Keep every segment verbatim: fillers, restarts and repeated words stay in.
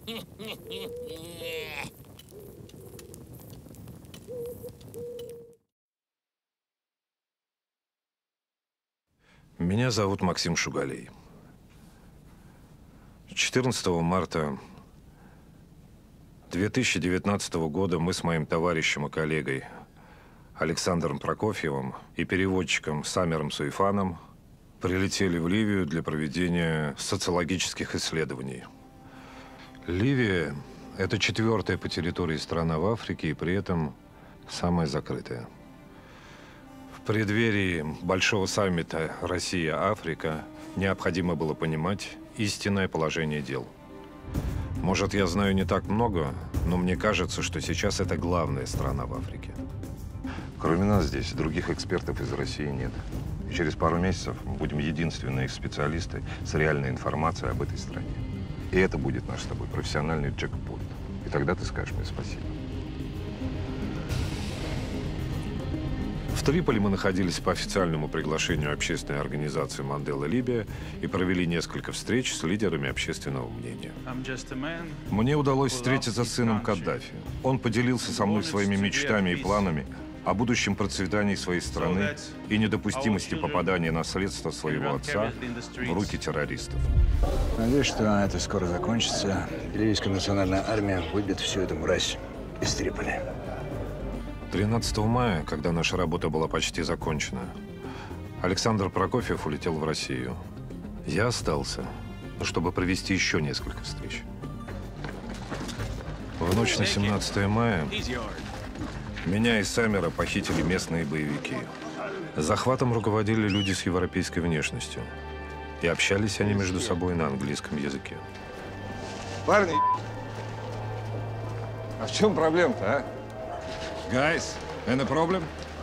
Меня зовут Максим Шугалей. четырнадцатого марта две тысячи девятнадцатого года мы с моим товарищем и коллегой Александром Прокофьевым и переводчиком Самером Суйфаном прилетели в Ливию для проведения социологических исследований. Ливия – это четвертая по территории страна в Африке и при этом самая закрытая. В преддверии большого саммита Россия-Африка необходимо было понимать истинное положение дел. Может, я знаю не так много, но мне кажется, что сейчас это главная страна в Африке. Кроме нас здесь других экспертов из России нет. И через пару месяцев мы будем единственные специалисты с реальной информацией об этой стране. И это будет наш с тобой профессиональный джекпот. И тогда ты скажешь мне спасибо. В Триполи мы находились по официальному приглашению общественной организации «Мандела Либия» и провели несколько встреч с лидерами общественного мнения. Мне удалось встретиться с сыном Каддафи. Он поделился со мной своими мечтами и планами о будущем процветании своей страны и недопустимости попадания наследства своего отца в руки террористов. Надеюсь, что это скоро закончится. Ливийская национальная армия выбьет всю эту мразь из Триполи. тринадцатого мая, когда наша работа была почти закончена, Александр Прокофьев улетел в Россию. Я остался, чтобы провести еще несколько встреч. В ночь на семнадцатое мая меня и Самера похитили местные боевики. Захватом руководили люди с европейской внешностью. И общались они между собой на английском языке. Парни, а в чем проблема-то, а? Guys, any problem?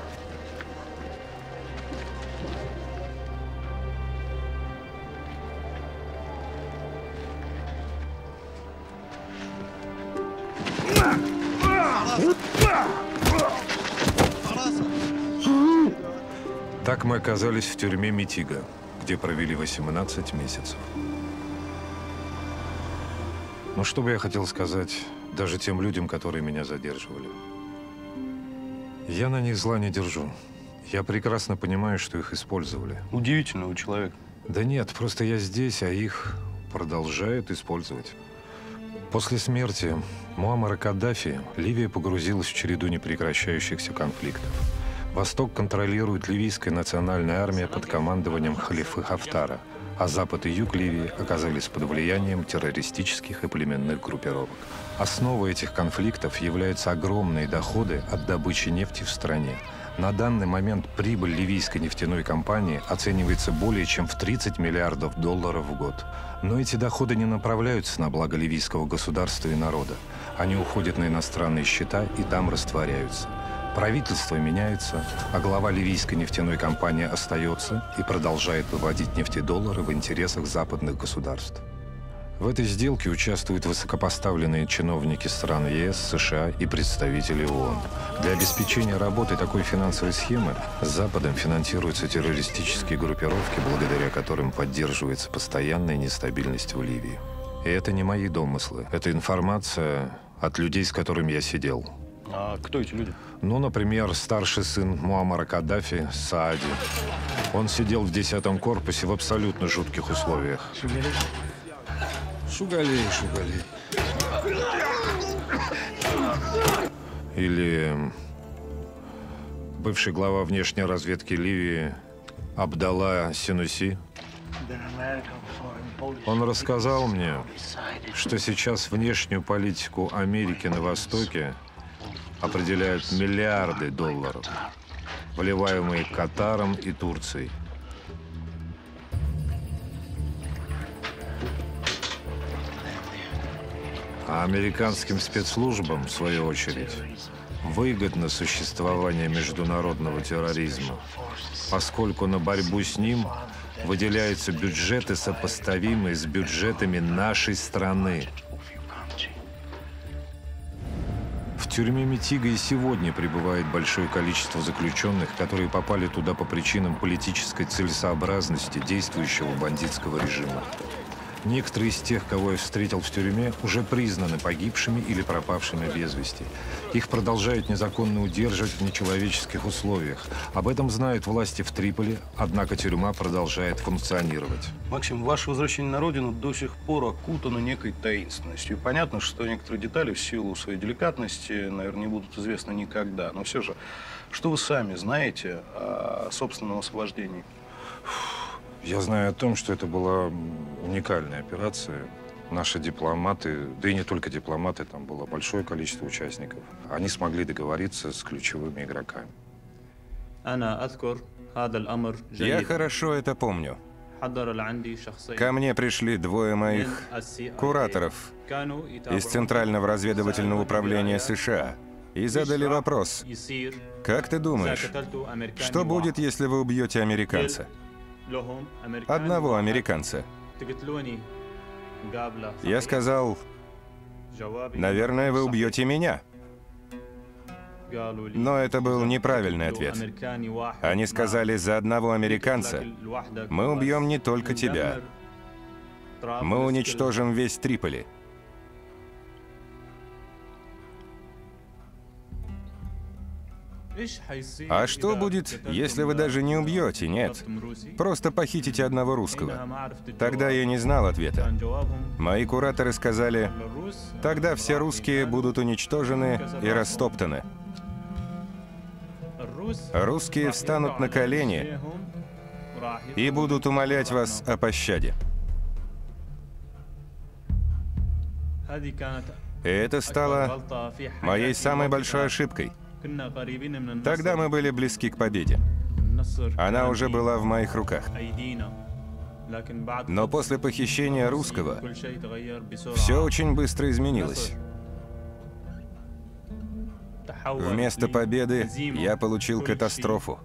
Так мы оказались в тюрьме Митига, где провели восемнадцать месяцев. Но что бы я хотел сказать даже тем людям, которые меня задерживали? Я на них зла не держу. Я прекрасно понимаю, что их использовали. Удивительного человека. Да нет, просто я здесь, а их продолжают использовать. После смерти Муаммара Каддафи Ливия погрузилась в череду непрекращающихся конфликтов. Восток контролирует ливийская национальная армия под командованием халифа Хафтара, а запад и юг Ливии оказались под влиянием террористических и племенных группировок. Основой этих конфликтов являются огромные доходы от добычи нефти в стране. На данный момент прибыль ливийской нефтяной компании оценивается более чем в тридцать миллиардов долларов в год. Но эти доходы не направляются на благо ливийского государства и народа. Они уходят на иностранные счета и там растворяются. Правительство меняется, а глава ливийской нефтяной компании остается и продолжает выводить нефтедоллары в интересах западных государств. В этой сделке участвуют высокопоставленные чиновники стран ЕС, США и представители ООН. Для обеспечения работы такой финансовой схемы с Западом финансируются террористические группировки, благодаря которым поддерживается постоянная нестабильность в Ливии. И это не мои домыслы. Это информация от людей, с которыми я сидел. А кто эти люди? Ну, например, старший сын Муаммара Каддафи, Саади. Он сидел в десятом корпусе в абсолютно жутких условиях. Шугалей, Шугалей. Или бывший глава внешней разведки Ливии Абдалла Синуси. Он рассказал мне, что сейчас внешнюю политику Америки на Востоке определяют миллиарды долларов, вливаемые Катаром и Турцией. А американским спецслужбам, в свою очередь, выгодно существование международного терроризма, поскольку на борьбу с ним выделяются бюджеты, сопоставимые с бюджетами нашей страны. В тюрьме Митига и сегодня пребывает большое количество заключенных, которые попали туда по причинам политической целесообразности действующего бандитского режима. Некоторые из тех, кого я встретил в тюрьме, уже признаны погибшими или пропавшими без вести. Их продолжают незаконно удерживать в нечеловеческих условиях. Об этом знают власти в Триполи, однако тюрьма продолжает функционировать. Максим, ваше возвращение на родину до сих пор окутано некой таинственностью. И понятно, что некоторые детали в силу своей деликатности, наверное, не будут известны никогда. Но все же, что вы сами знаете о собственном освобождении? Я знаю о том, что это была уникальная операция. Наши дипломаты, да и не только дипломаты, там было большое количество участников. Они смогли договориться с ключевыми игроками. Я хорошо это помню. Ко мне пришли двое моих кураторов из Центрального разведывательного управления США и задали вопрос: как ты думаешь, что будет, если вы убьете американца? Одного американца. Я сказал: наверное, вы убьете меня. Но это был неправильный ответ. Они сказали: за одного американца мы убьем не только тебя. Мы уничтожим весь Триполи. А что будет, если вы даже не убьете? Нет. Просто похитите одного русского. Тогда я не знал ответа. Мои кураторы сказали: тогда все русские будут уничтожены и растоптаны. Русские встанут на колени и будут умолять вас о пощаде. И это стало моей самой большой ошибкой. Тогда мы были близки к победе. Она уже была в моих руках. Но после похищения русского все очень быстро изменилось. Вместо победы я получил катастрофу.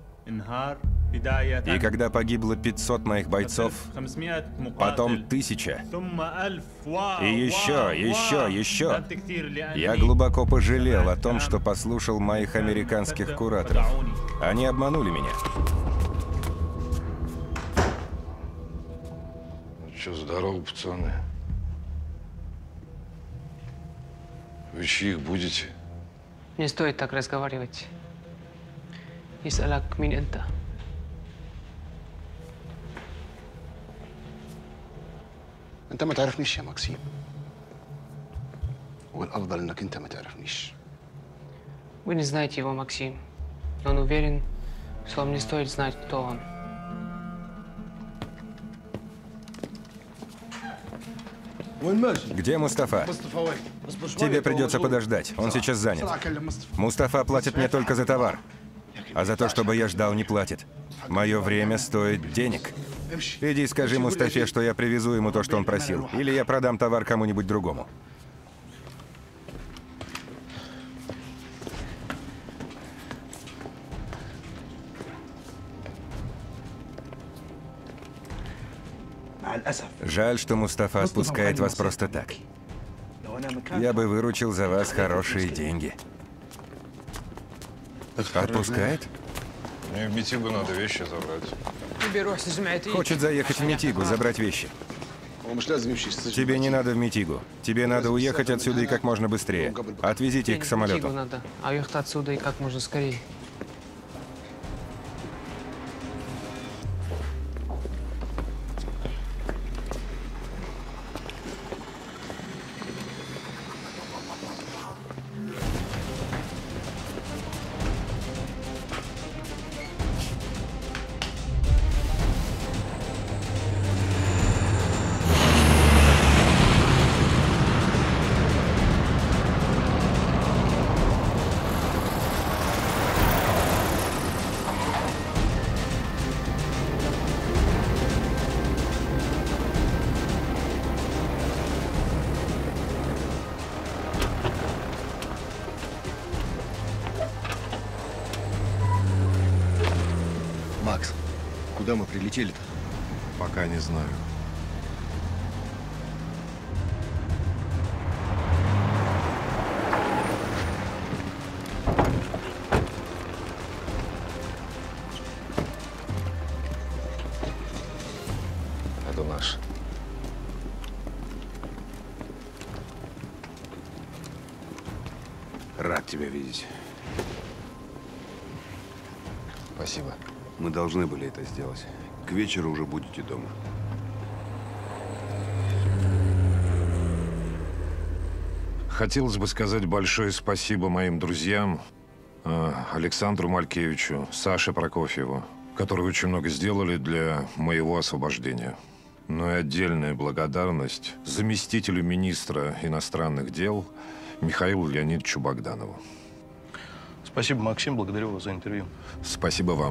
И когда погибло пятьсот моих бойцов, потом тысяча, и еще, еще, еще, я глубоко пожалел о том, что послушал моих американских кураторов. Они обманули меня. Ну что, здорово, пацаны. Вы чьих будете? Не стоит так разговаривать. يسألك مين أنت؟ أنت ما تعرفنيش يا ماكسيم. والأفضل إنك أنت ما تعرفنيش. Вы не знаете его, Максим. Но он уверен, что вам не стоит знать, кто он. Где Мустафа? Тебе придется подождать. Он сейчас занят. Мустафа платит мне только за товар. А за то, чтобы я ждал, не платит. Мое время стоит денег. Иди скажи Мустафе, что я привезу ему то, что он просил. Или я продам товар кому-нибудь другому. Жаль, что Мустафа отпускает вас просто так. Я бы выручил за вас хорошие деньги. Отпускает? Мне в Митигу надо вещи забрать. Хочет заехать в Митигу, забрать вещи. Тебе не надо в Митигу. Тебе надо уехать отсюда и как можно быстрее. Отвезите их к самолету. Надо, а уехать отсюда и как можно скорее. Макс, куда мы прилетели-то? Пока не знаю. Это наш. Рад тебя видеть. Спасибо. Мы должны были это сделать. К вечеру уже будете дома. Хотелось бы сказать большое спасибо моим друзьям, э, Александру Малькевичу, Саше Прокофьеву, которые очень много сделали для моего освобождения. Ну и отдельная благодарность заместителю министра иностранных дел Михаилу Леонидовичу Богданову. Спасибо, Максим, благодарю вас за интервью. Спасибо вам.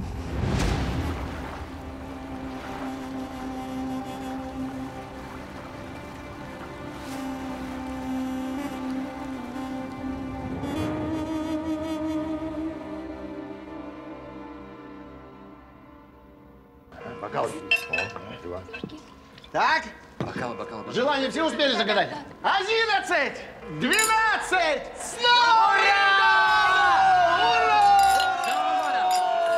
Бокал. Так? Бокалы, бокалы. Желание все успели загадать? Одиннадцать! Двенадцать! Снова! Ура! Ура!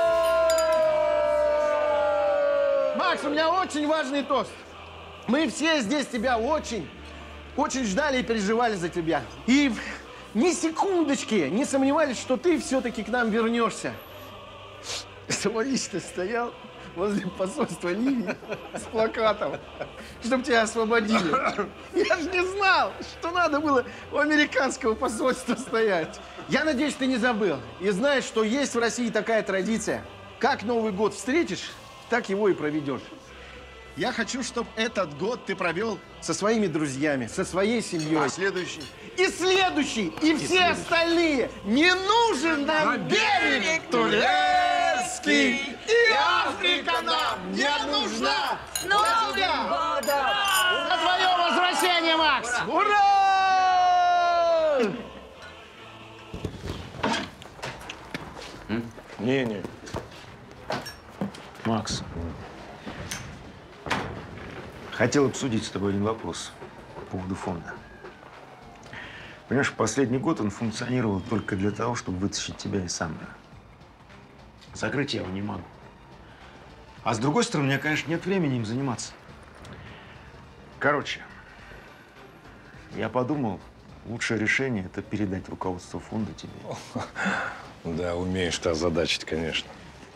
Макс, у меня очень важный тост. Мы все здесь тебя очень, очень ждали и переживали за тебя. И ни секундочки не сомневались, что ты все-таки к нам вернешься. Самолично стоял возле посольства Ливии с плакатом, чтобы тебя освободили. Я же не знал, что надо было у американского посольства стоять. Я надеюсь, ты не забыл. И знаешь, что есть в России такая традиция. Как Новый год встретишь, так его и проведешь. Я хочу, чтобы этот год ты провел со своими друзьями, со своей семьей. А следующий? И следующий, и, и все следующий. Остальные. Не нужен нам берег турецкий, и Африка нам не нужна. С Новым годом! За твое возвращение, Макс! Ура! Не-не. Макс. Хотел обсудить с тобой один вопрос по поводу фонда. Понимаешь, последний год он функционировал только для того, чтобы вытащить тебя из Самбора. Закрыть я его не могу. А с другой стороны, у меня, конечно, нет времени им заниматься. Короче, я подумал, лучшее решение – это передать руководство фонда тебе. Да, умеешь ты озадачить, конечно.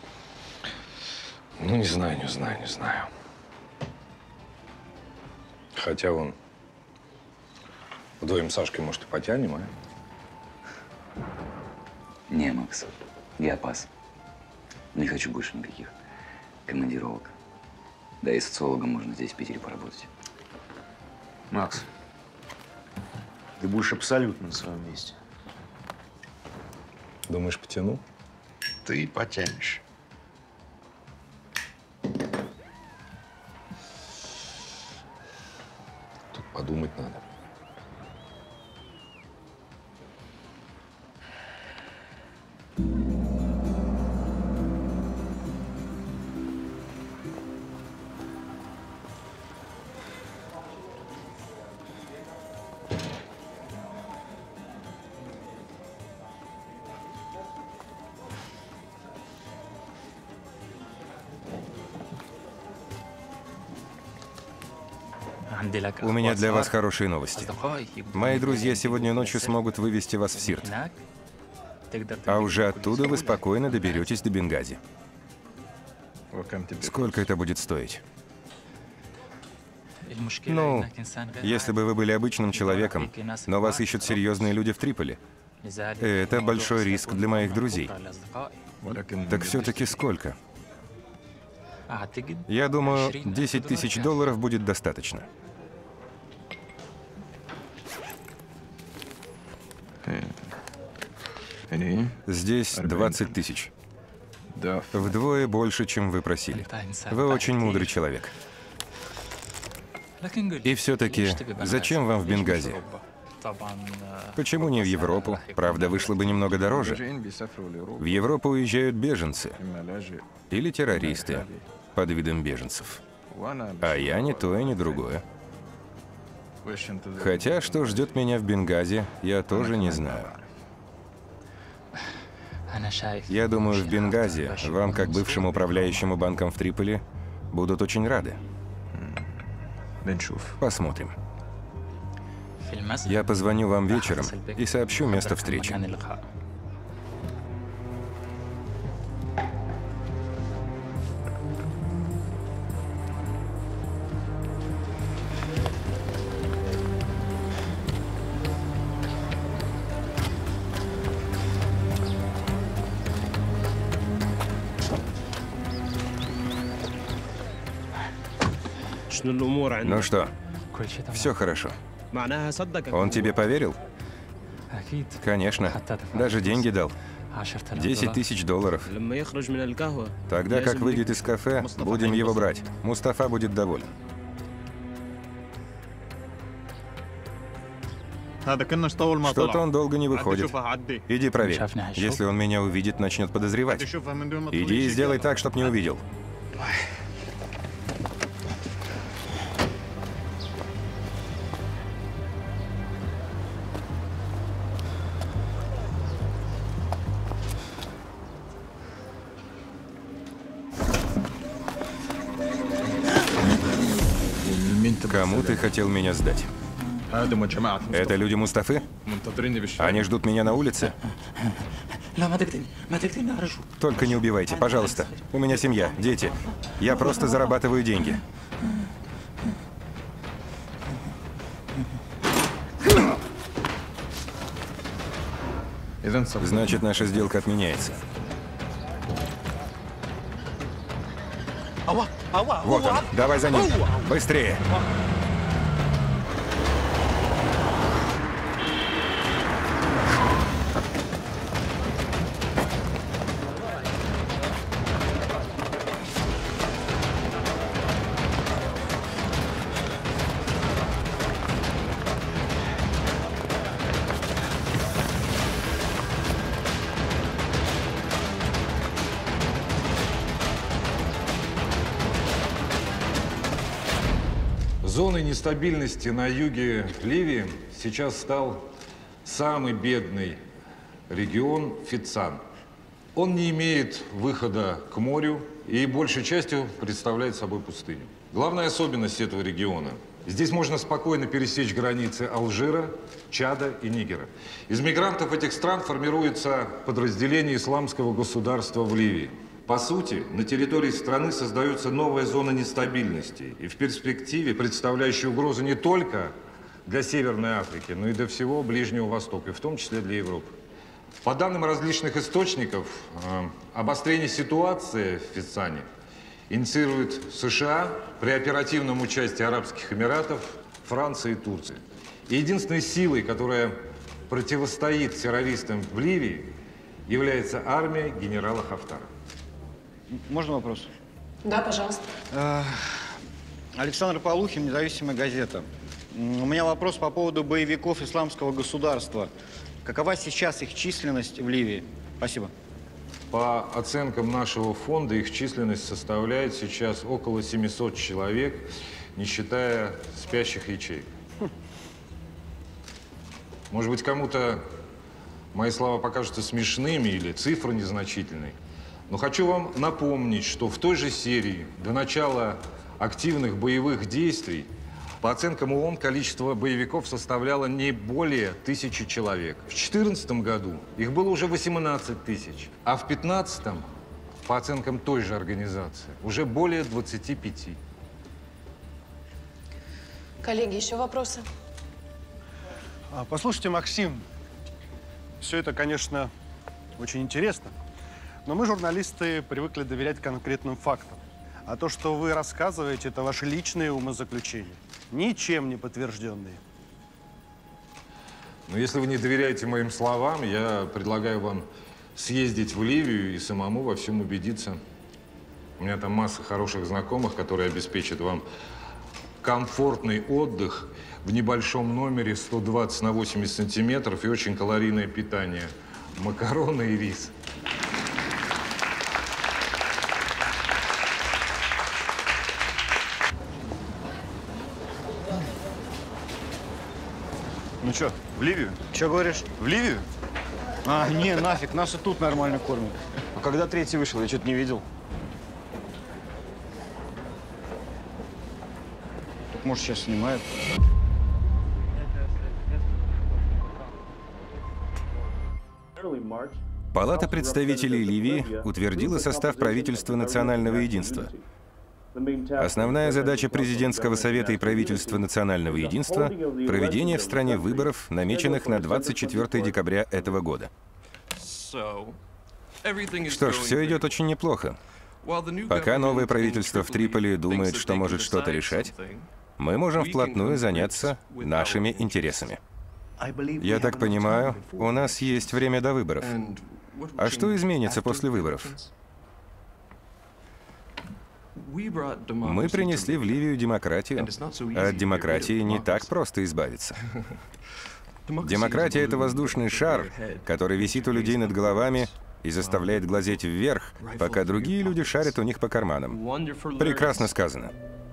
Ну, не знаю, не знаю, не знаю. Хотя он вдвоем с Сашкой, может, и потянем, а? Не, Макс, я пас. Не хочу больше никаких командировок. Да и социологом можно здесь, в Питере, поработать. Макс, ты будешь абсолютно на своем месте. Думаешь, потяну? Ты потянешь. Тут подумать надо. У меня для вас хорошие новости. Мои друзья сегодня ночью смогут вывести вас в Сирт. А уже оттуда вы спокойно доберетесь до Бенгази. Сколько это будет стоить? Ну, если бы вы были обычным человеком, но вас ищут серьезные люди в Триполи, это большой риск для моих друзей. Так все-таки сколько? Я думаю, десять тысяч долларов будет достаточно. Здесь двадцать тысяч. Вдвое больше, чем вы просили. Вы очень мудрый человек. И все-таки, зачем вам в Бенгази? Почему не в Европу? Правда, вышло бы немного дороже. В Европу уезжают беженцы или террористы под видом беженцев. А я ни то и ни другое. Хотя, что ждет меня в Бенгази, я тоже не знаю. Я думаю, в Бенгази вам, как бывшему управляющему банком в Триполи, будут очень рады. Посмотрим. Я позвоню вам вечером и сообщу место встречи. Ну что, все хорошо. Он тебе поверил? Конечно. Даже деньги дал. Десять тысяч долларов. Тогда, как выйдет из кафе, будем его брать. Мустафа будет доволен. Что-то он долго не выходит. Иди проверь. Если он меня увидит, начнет подозревать. Иди и сделай так, чтоб не увидел. Кому ты хотел меня сдать? Это люди Мустафы? Они ждут меня на улице? Только не убивайте, пожалуйста. У меня семья, дети. Я просто зарабатываю деньги. Значит, наша сделка отменяется. Вот он, давай за ним. Быстрее. Зоной нестабильности на юге Ливии сейчас стал самый бедный регион Феццан. Он не имеет выхода к морю и большей частью представляет собой пустыню. Главная особенность этого региона – здесь можно спокойно пересечь границы Алжира, Чада и Нигера. Из мигрантов этих стран формируется подразделение исламского государства в Ливии. По сути, на территории страны создается новая зона нестабильности и в перспективе представляющая угрозу не только для Северной Африки, но и для всего Ближнего Востока, и в том числе для Европы. По данным различных источников, обострение ситуации в Феццане инициирует США при оперативном участии Арабских Эмиратов, Франции и Турции. И единственной силой, которая противостоит террористам в Ливии, является армия генерала Хафтара. Можно вопрос? Да, пожалуйста. Александр Полухин, «Независимая газета». У меня вопрос по поводу боевиков исламского государства. Какова сейчас их численность в Ливии? Спасибо. По оценкам нашего фонда, их численность составляет сейчас около семисот человек, не считая спящих ячеек. Может быть, кому-то мои слова покажутся смешными или цифра незначительной. Но хочу вам напомнить, что в той же серии до начала активных боевых действий, по оценкам ООН, количество боевиков составляло не более тысячи человек. В две тысячи четырнадцатом году их было уже восемнадцать тысяч, а в две тысячи пятнадцатом, по оценкам той же организации, уже более двадцати пяти. Коллеги, еще вопросы? Послушайте, Максим, все это, конечно, очень интересно. Но мы, журналисты, привыкли доверять конкретным фактам. А то, что вы рассказываете, это ваши личные умозаключения, ничем не подтвержденные. Но если вы не доверяете моим словам, я предлагаю вам съездить в Ливию и самому во всем убедиться. У меня там масса хороших знакомых, которые обеспечат вам комфортный отдых в небольшом номере сто двадцать на восемьдесят сантиметров и очень калорийное питание. Макароны и рис. Ну что, в Ливию? Че говоришь? В Ливию? А, не, нафиг, нас и тут нормально кормят. А когда третий вышел, я что-то не видел. Так, может, сейчас снимают? Палата представителей Ливии утвердила состав правительства национального единства. Основная задача президентского совета и правительства национального единства — проведение в стране выборов, намеченных на двадцать четвёртое декабря этого года. Что ж, все идет очень неплохо. Пока новое правительство в Триполи думает, что может что-то решать, мы можем вплотную заняться нашими интересами. Я так понимаю, у нас есть время до выборов. А что изменится после выборов? Мы принесли в Ливию демократию, а от демократии не так просто избавиться. Демократия — это воздушный шар, который висит у людей над головами и заставляет глазеть вверх, пока другие люди шарят у них по карманам. Прекрасно сказано.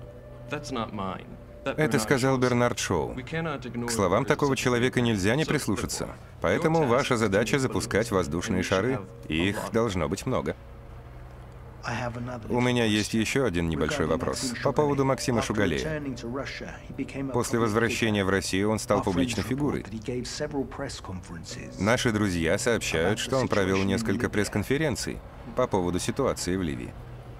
Это сказал Бернард Шоу. К словам такого человека нельзя не прислушаться. Поэтому ваша задача — запускать воздушные шары, и их должно быть много. У меня есть еще один небольшой вопрос по поводу Максима Шугалея. После возвращения в Россию он стал публичной фигурой. Наши друзья сообщают, что он провел несколько пресс-конференций по поводу ситуации в Ливии.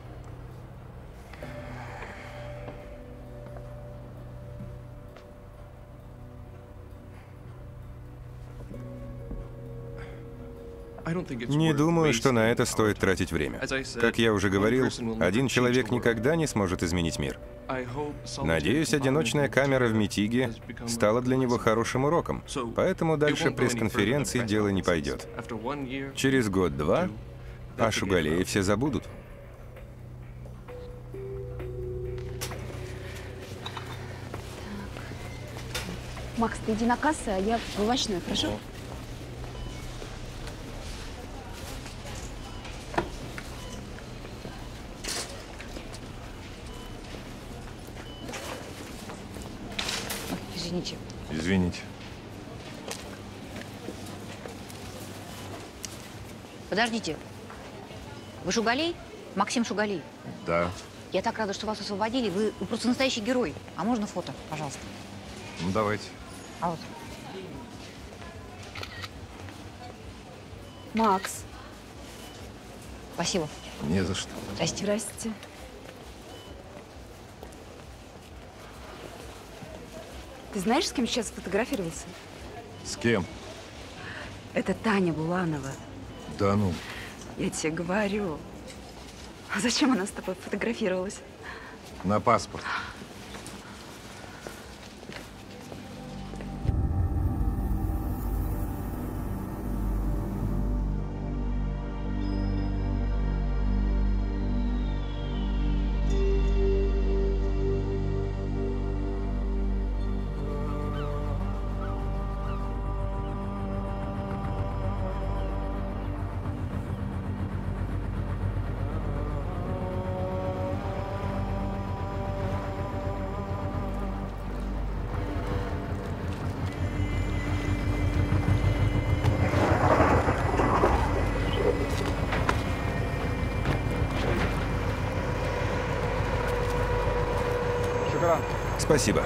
Не думаю, что на это стоит тратить время. Как я уже говорил, один человек никогда не сможет изменить мир. Надеюсь, одиночная камера в Митиге стала для него хорошим уроком, поэтому дальше пресс-конференции дело не пойдет. Через год-два о Шугалее все забудут. Макс, ты иди на кассу, а я в овощную, хорошо? Извините. Извините. Подождите. Вы Шугалей? Максим Шугалей? Да. Я так рада, что вас освободили. Вы, вы просто настоящий герой. А можно фото, пожалуйста? Ну, давайте. А вот. Макс. Спасибо. Не за что. Здрасте. Здрасте. Ты знаешь, с кем сейчас фотографировался? С кем? Это Таня Буланова. Да ну. Я тебе говорю. А зачем она с тобой фотографировалась? На паспорт. Спасибо.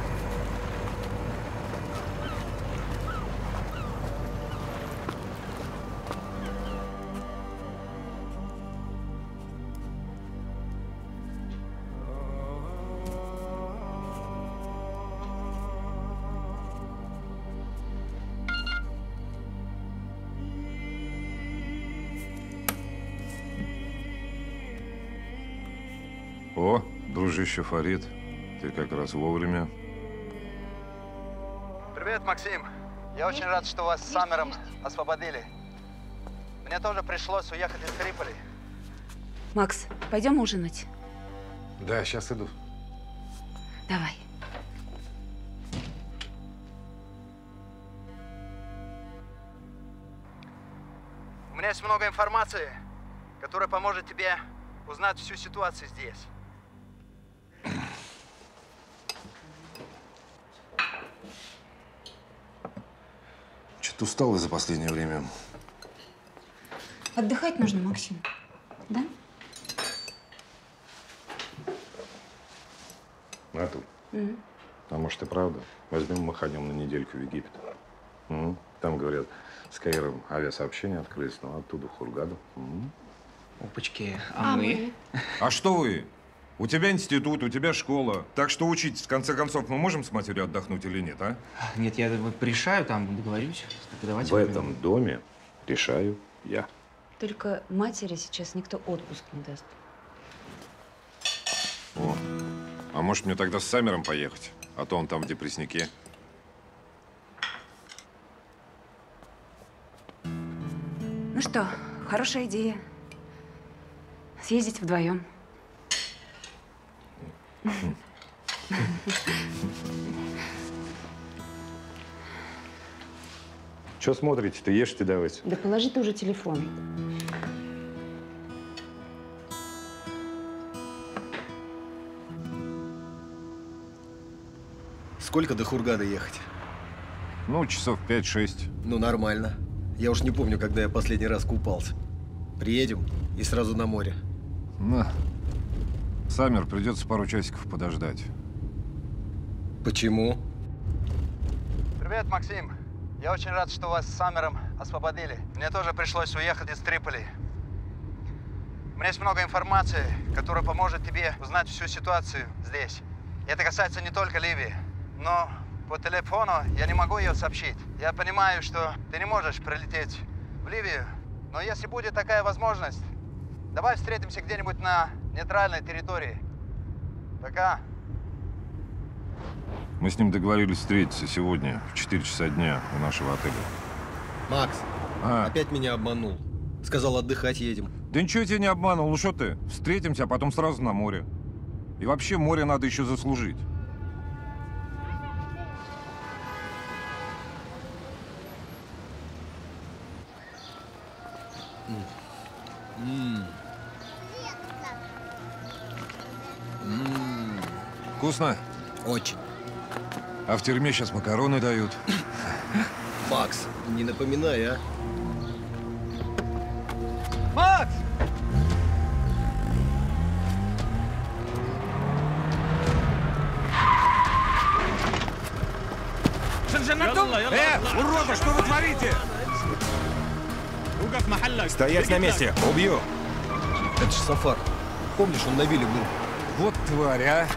О, дружище Фарид. Ты как раз вовремя. Привет, Максим. Я очень рад, что вас с Саммером освободили. Мне тоже пришлось уехать из Триполи. Макс, пойдем ужинать? Да, сейчас иду. Давай. У меня есть много информации, которая поможет тебе узнать всю ситуацию здесь. Что-то устал за последнее время. Отдыхать нужно, Максим. Да? Нату, Угу. а может и правда? Возьмем, маханем на недельку в Египет. Угу. Там, говорят, с Каиром авиасообщения открылись, но оттуда в Хургаду. М-м. Опачки, а, а мы? А что вы? У тебя институт, у тебя школа. Так что учитесь. В конце концов, мы можем с матерью отдохнуть или нет, а? Нет, я вот решаю, там договорюсь с преподавателем. В этом доме решаю я. Только матери сейчас никто отпуск не даст. О, а может мне тогда с Саммером поехать? А то он там в депресснике. Ну что, хорошая идея. Съездить вдвоем. Что смотрите-то? Ешьте давайте. Да положи ты уже телефон. Сколько до Хургады ехать? Ну, часов пять-шесть. Ну, нормально. Я уж не помню, когда я последний раз купался. Приедем и сразу на море. На. Саммер, придется пару часиков подождать. Почему? Привет, Максим. Я очень рад, что вас с Саммером освободили. Мне тоже пришлось уехать из Триполи. У меня есть много информации, которая поможет тебе узнать всю ситуацию здесь. И это касается не только Ливии. Но по телефону я не могу ее сообщить. Я понимаю, что ты не можешь прилететь в Ливию, но если будет такая возможность, давай встретимся где-нибудь на нейтральной территории. Пока. Мы с ним договорились встретиться сегодня в четыре часа дня у нашего отеля. Макс, а? опять меня обманул. Сказал, отдыхать едем. Да ничего я тебя не обманул. Ну что ты? Встретимся, а потом сразу на море. И вообще море надо еще заслужить. М-м. М-м. Вкусно? Очень. А в тюрьме сейчас макароны дают. Макс, не напоминай, а? Макс! Э, уроды, что вы творите? Стоять на месте! Убью! Это ж Сафар. Помнишь, он на вилле был? Вот тварь, а!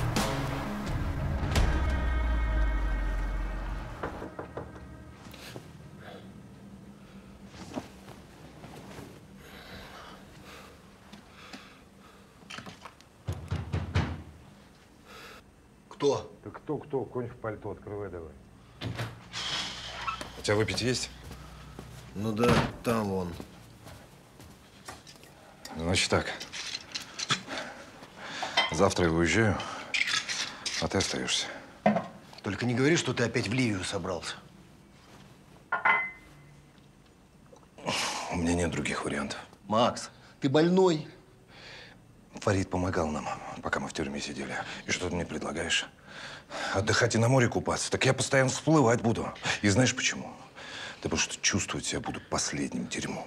Кто? Да кто-кто? Конь в пальто, открывай давай. У тебя выпить есть? Ну да, там он. Значит так. Завтра я уезжаю, а ты остаешься. Только не говори, что ты опять в Ливию собрался. У меня нет других вариантов. Макс, ты больной. Фарид помогал нам, пока мы в тюрьме сидели. И что ты мне предлагаешь? Отдыхать и на море купаться? Так я постоянно всплывать буду. И знаешь почему? Да потому что чувствовать себя буду последним дерьмом.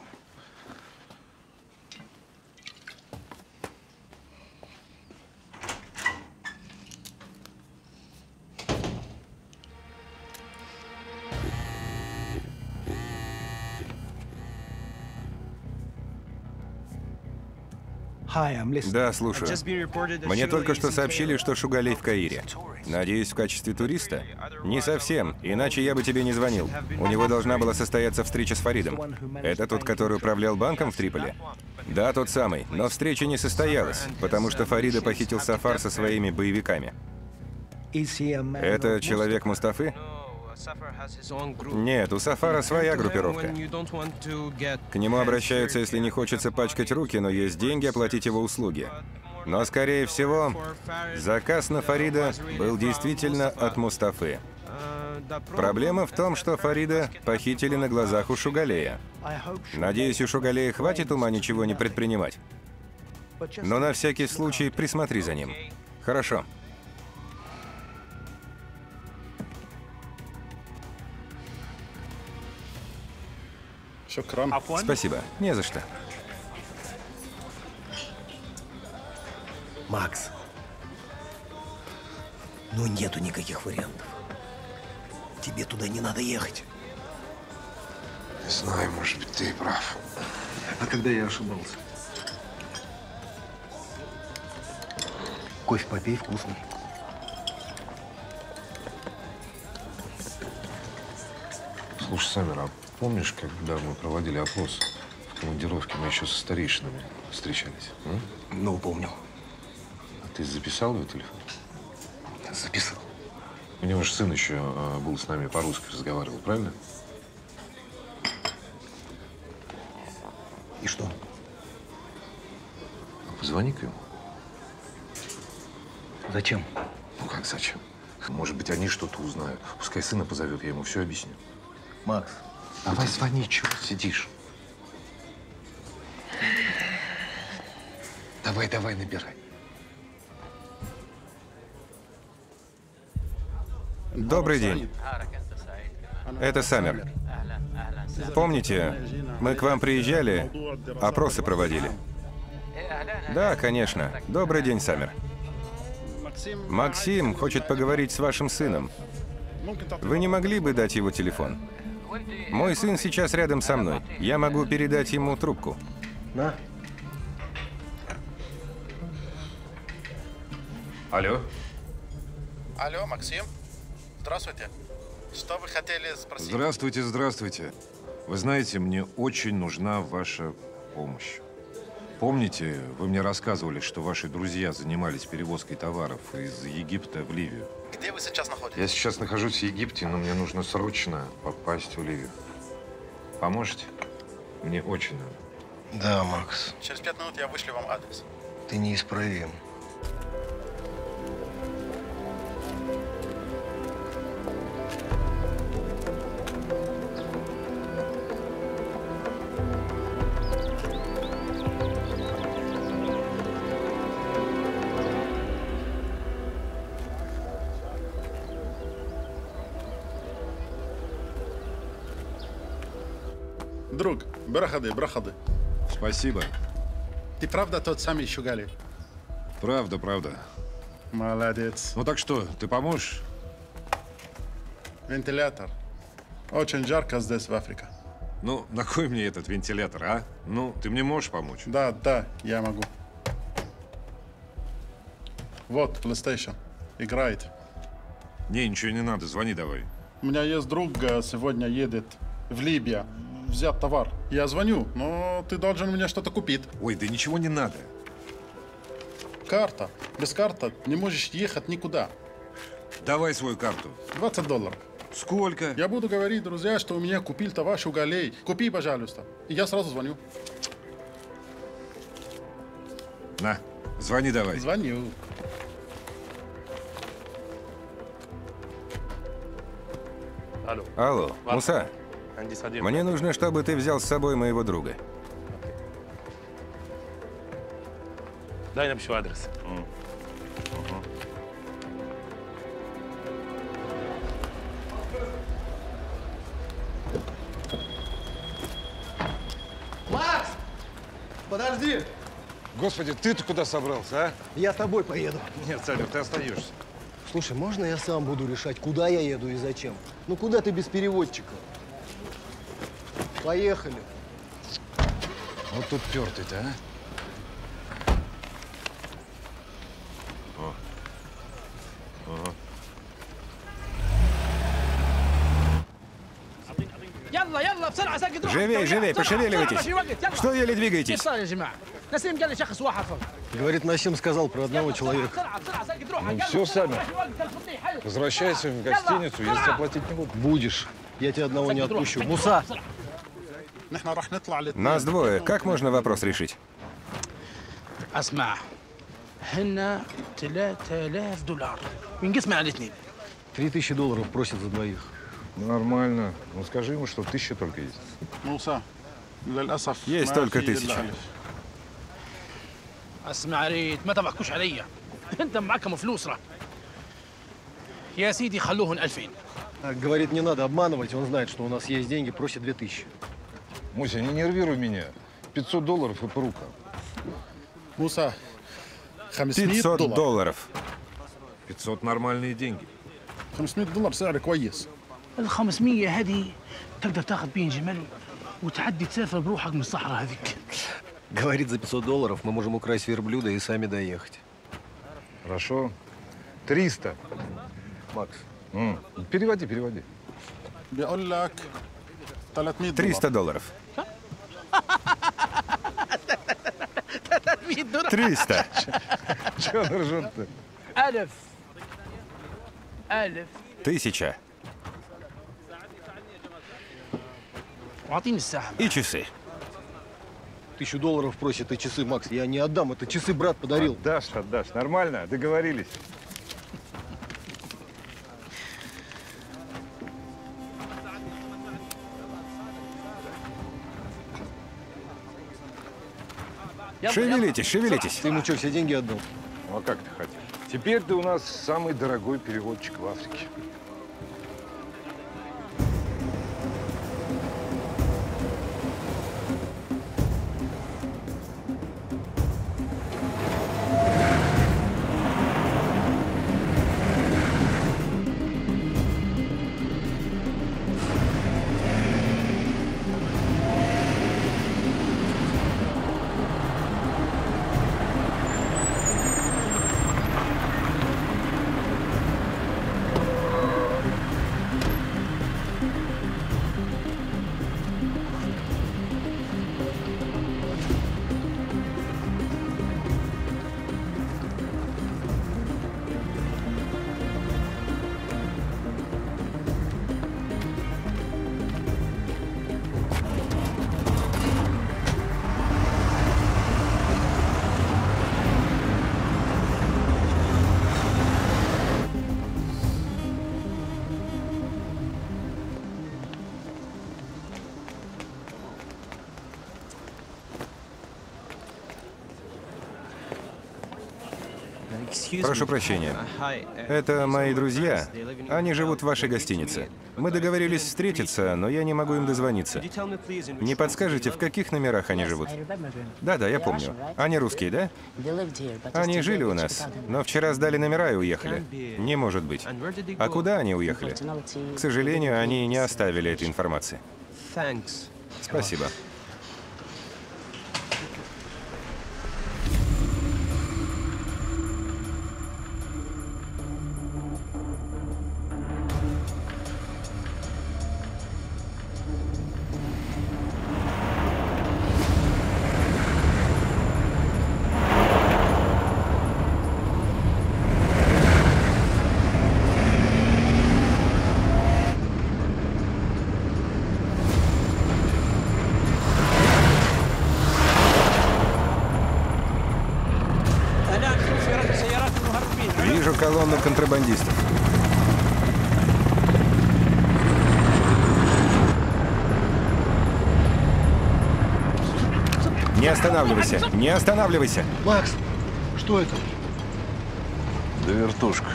Да, слушаю. Мне только что сообщили, что Шугалей в Каире. Надеюсь, в качестве туриста? Не совсем, иначе я бы тебе не звонил. У него должна была состояться встреча с Фаридом. Это тот, который управлял банком в Триполи? Да, тот самый. Но встреча не состоялась, потому что Фарида похитил Сафар со своими боевиками. Это человек Мустафы? Нет, у Сафара своя группировка. К нему обращаются, если не хочется пачкать руки, но есть деньги оплатить его услуги. Но, скорее всего, заказ на Фарида был действительно от Мустафы. Проблема в том, что Фарида похитили на глазах у Шугалея. Надеюсь, у Шугалея хватит ума ничего не предпринимать. Но на всякий случай присмотри за ним. Хорошо. Спасибо. Не за что. Макс, ну нету никаких вариантов. Тебе туда не надо ехать. Не знаю, может быть, ты и прав. А когда я ошибался? Кофе попей, вкусный. Слушай, Самер, а помнишь, когда мы проводили опрос в командировке, мы еще со старейшинами встречались? М? Ну, помню. А ты записал его телефон? Записал. У него же сын еще а, был с нами по-русски разговаривал, правильно? И что? А позвони-ка ему. Зачем? Ну как зачем? Может быть, они что-то узнают. Пускай сына позовет, я ему все объясню. Макс. Давай звони, чего сидишь? Давай, давай, набирай. Добрый день. Это Самер. Помните, мы к вам приезжали, опросы проводили? Да, конечно. Добрый день, Самер. Максим хочет поговорить с вашим сыном. Вы не могли бы дать его телефон? Мой сын сейчас рядом со мной. Я могу передать ему трубку. На. Алло. Алло, Максим. Здравствуйте. Что вы хотели спросить? Здравствуйте, здравствуйте. Вы знаете, мне очень нужна ваша помощь. Помните, вы мне рассказывали, что ваши друзья занимались перевозкой товаров из Египта в Ливию? Где вы сейчас находитесь? Я сейчас нахожусь в Египте, но мне нужно срочно попасть в Ливию. Поможете? Мне очень надо. Да, Макс. Через пять минут я вышлю вам адрес. Ты неисправим. Друг, брахады, брахады. Спасибо. Ты правда тот самый Шугали? Правда, правда. Молодец. Ну так что, ты поможешь? Вентилятор. Очень жарко здесь, в Африке. Ну, на кой мне этот вентилятор, а? Ну, ты мне можешь помочь? Да, да, я могу. Вот, PlayStation. Играет. Не, ничего не надо, звони давай. У меня есть друг, сегодня едет в Либию. Взять товар. Я звоню, но ты должен мне что-то купить. Ой, да ничего не надо. Карта. Без карты не можешь ехать никуда. Давай свою карту. двадцать долларов. Сколько? Я буду говорить, друзья, что у меня купил товар Шугалей. Купи, пожалуйста. И я сразу звоню. На, звони давай. Звоню. Алло. Алло, Муса. Мне нужно, чтобы ты взял с собой моего друга. Дай напишу адрес. Макс! Подожди! Господи, ты-то куда собрался, а? Я с тобой поеду. Нет, Самер, ты остаешься. Слушай, можно я сам буду решать, куда я еду и зачем? Ну куда ты без переводчика? Поехали. Вот тут пёртый-то, а? О. Ага. Живей, живей, пошевеливайтесь. Что еле двигаетесь? Говорит, Насим сказал про одного человека. Ну все, Самер. Возвращайся в гостиницу, если оплатить не буду. Будешь. Я тебя одного не отпущу. Муса! Нас двое. Как можно вопрос решить? اسمع هن ثلاثة آلاف دولار ونقسم على الاثنين. Три тысячи долларов просят за двоих. Нормально. Ну скажи ему, что тысяча только есть. Муса, للأسف Есть только тысяча. اسمع ريت ما تضحكوش عليا. انت معكم فلوس راه. يا سيدي خلوهن ألفين. Говорит, не надо обманывать. Он знает, что у нас есть деньги, просит две тысячи. Муся, не нервируй меня. пятьсот долларов и по рукам. Муса, пятьсот долларов. пятьсот нормальные деньги. خمسمية دولار سعر كويس. ال خمسمية هذه تقدر تاخذ بين جمل وتعدي تسافر بروحك من الصحراء هذيك. Говорит, за пятьсот долларов мы можем украсть верблюда и сами доехать. Хорошо. триста. Макс. М, Переводи, переводи. триста долларов. триста. Чего он ржет-то? ألف. ألف. Тысяча. وأعطيني الساعة. И часы. Тысячу долларов просит и часы, Макс. Я не отдам, это часы брат подарил. Отдашь, отдашь. Нормально, договорились. Шевелитесь, шевелитесь. Ты ему что, все деньги отдал? Ну а как ты хотел? Теперь ты у нас самый дорогой переводчик в Африке. Прошу прощения. Это мои друзья. Они живут в вашей гостинице. Мы договорились встретиться, но я не могу им дозвониться. Не подскажете, в каких номерах они живут? Да-да, я помню. Они русские, да? Они жили у нас, но вчера сдали номера и уехали. Не может быть. А куда они уехали? К сожалению, они не оставили этой информации. Спасибо. Вижу колонну контрабандистов. Не останавливайся! Не останавливайся! Макс, что это? Да вертушка.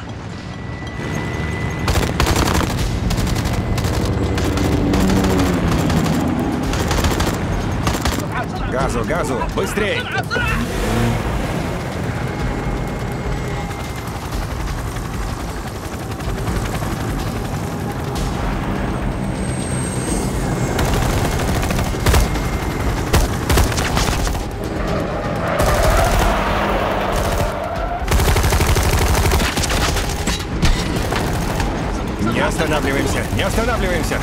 Газу, газу! Быстрей! Не останавливаемся! Не останавливаемся!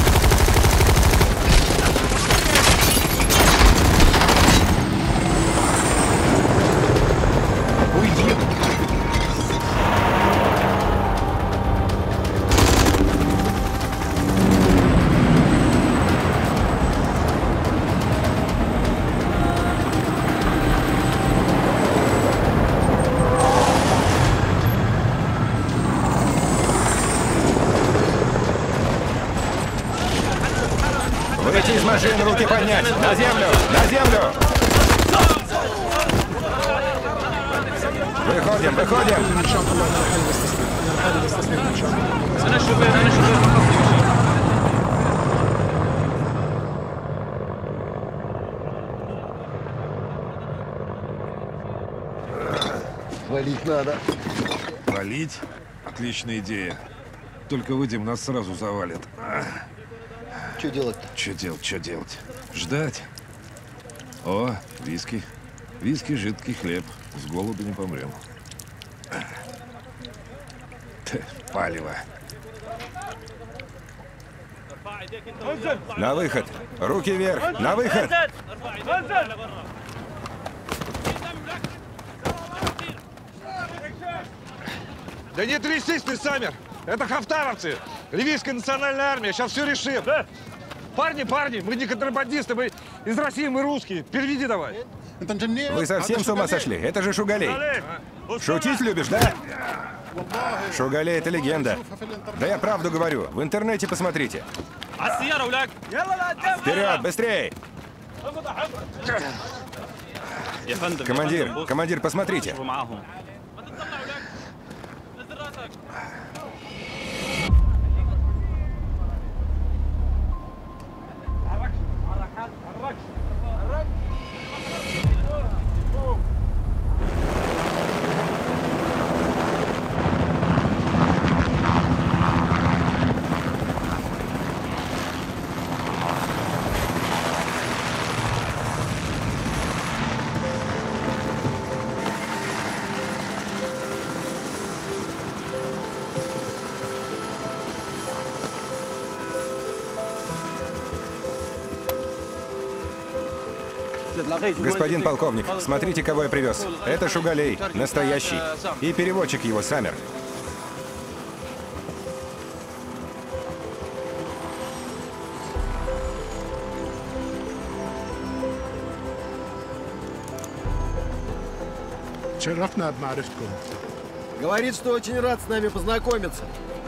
Уйди! Выйти из машины, руки поднять! На землю! На землю! Выходим, выходим! Валить надо. Валить? Отличная идея. Только выйдем, нас сразу завалят. Что делать-то? Что делать, что делать? Ждать. О, виски. Виски, жидкий хлеб. С голоду не помрем. Палево. На выход! Руки вверх! На выход! Да не трясись ты, Самер! Это хафтаровцы! Ливийская национальная армия! Сейчас все решим! Да? Парни, парни! Мы не контрабандисты, мы из России, мы русские! Переведи давай! Вы совсем с ума сошли? Это же Шугалей! Шутить любишь, да? Шугалей — это легенда. Да я правду говорю. В интернете посмотрите. Вперед, быстрее! Командир, командир, посмотрите. Господин полковник, смотрите, кого я привез. Это Шугалей, настоящий. И переводчик его, Самер. Шеррафна обмарифткум. Говорит, что очень рад с нами познакомиться.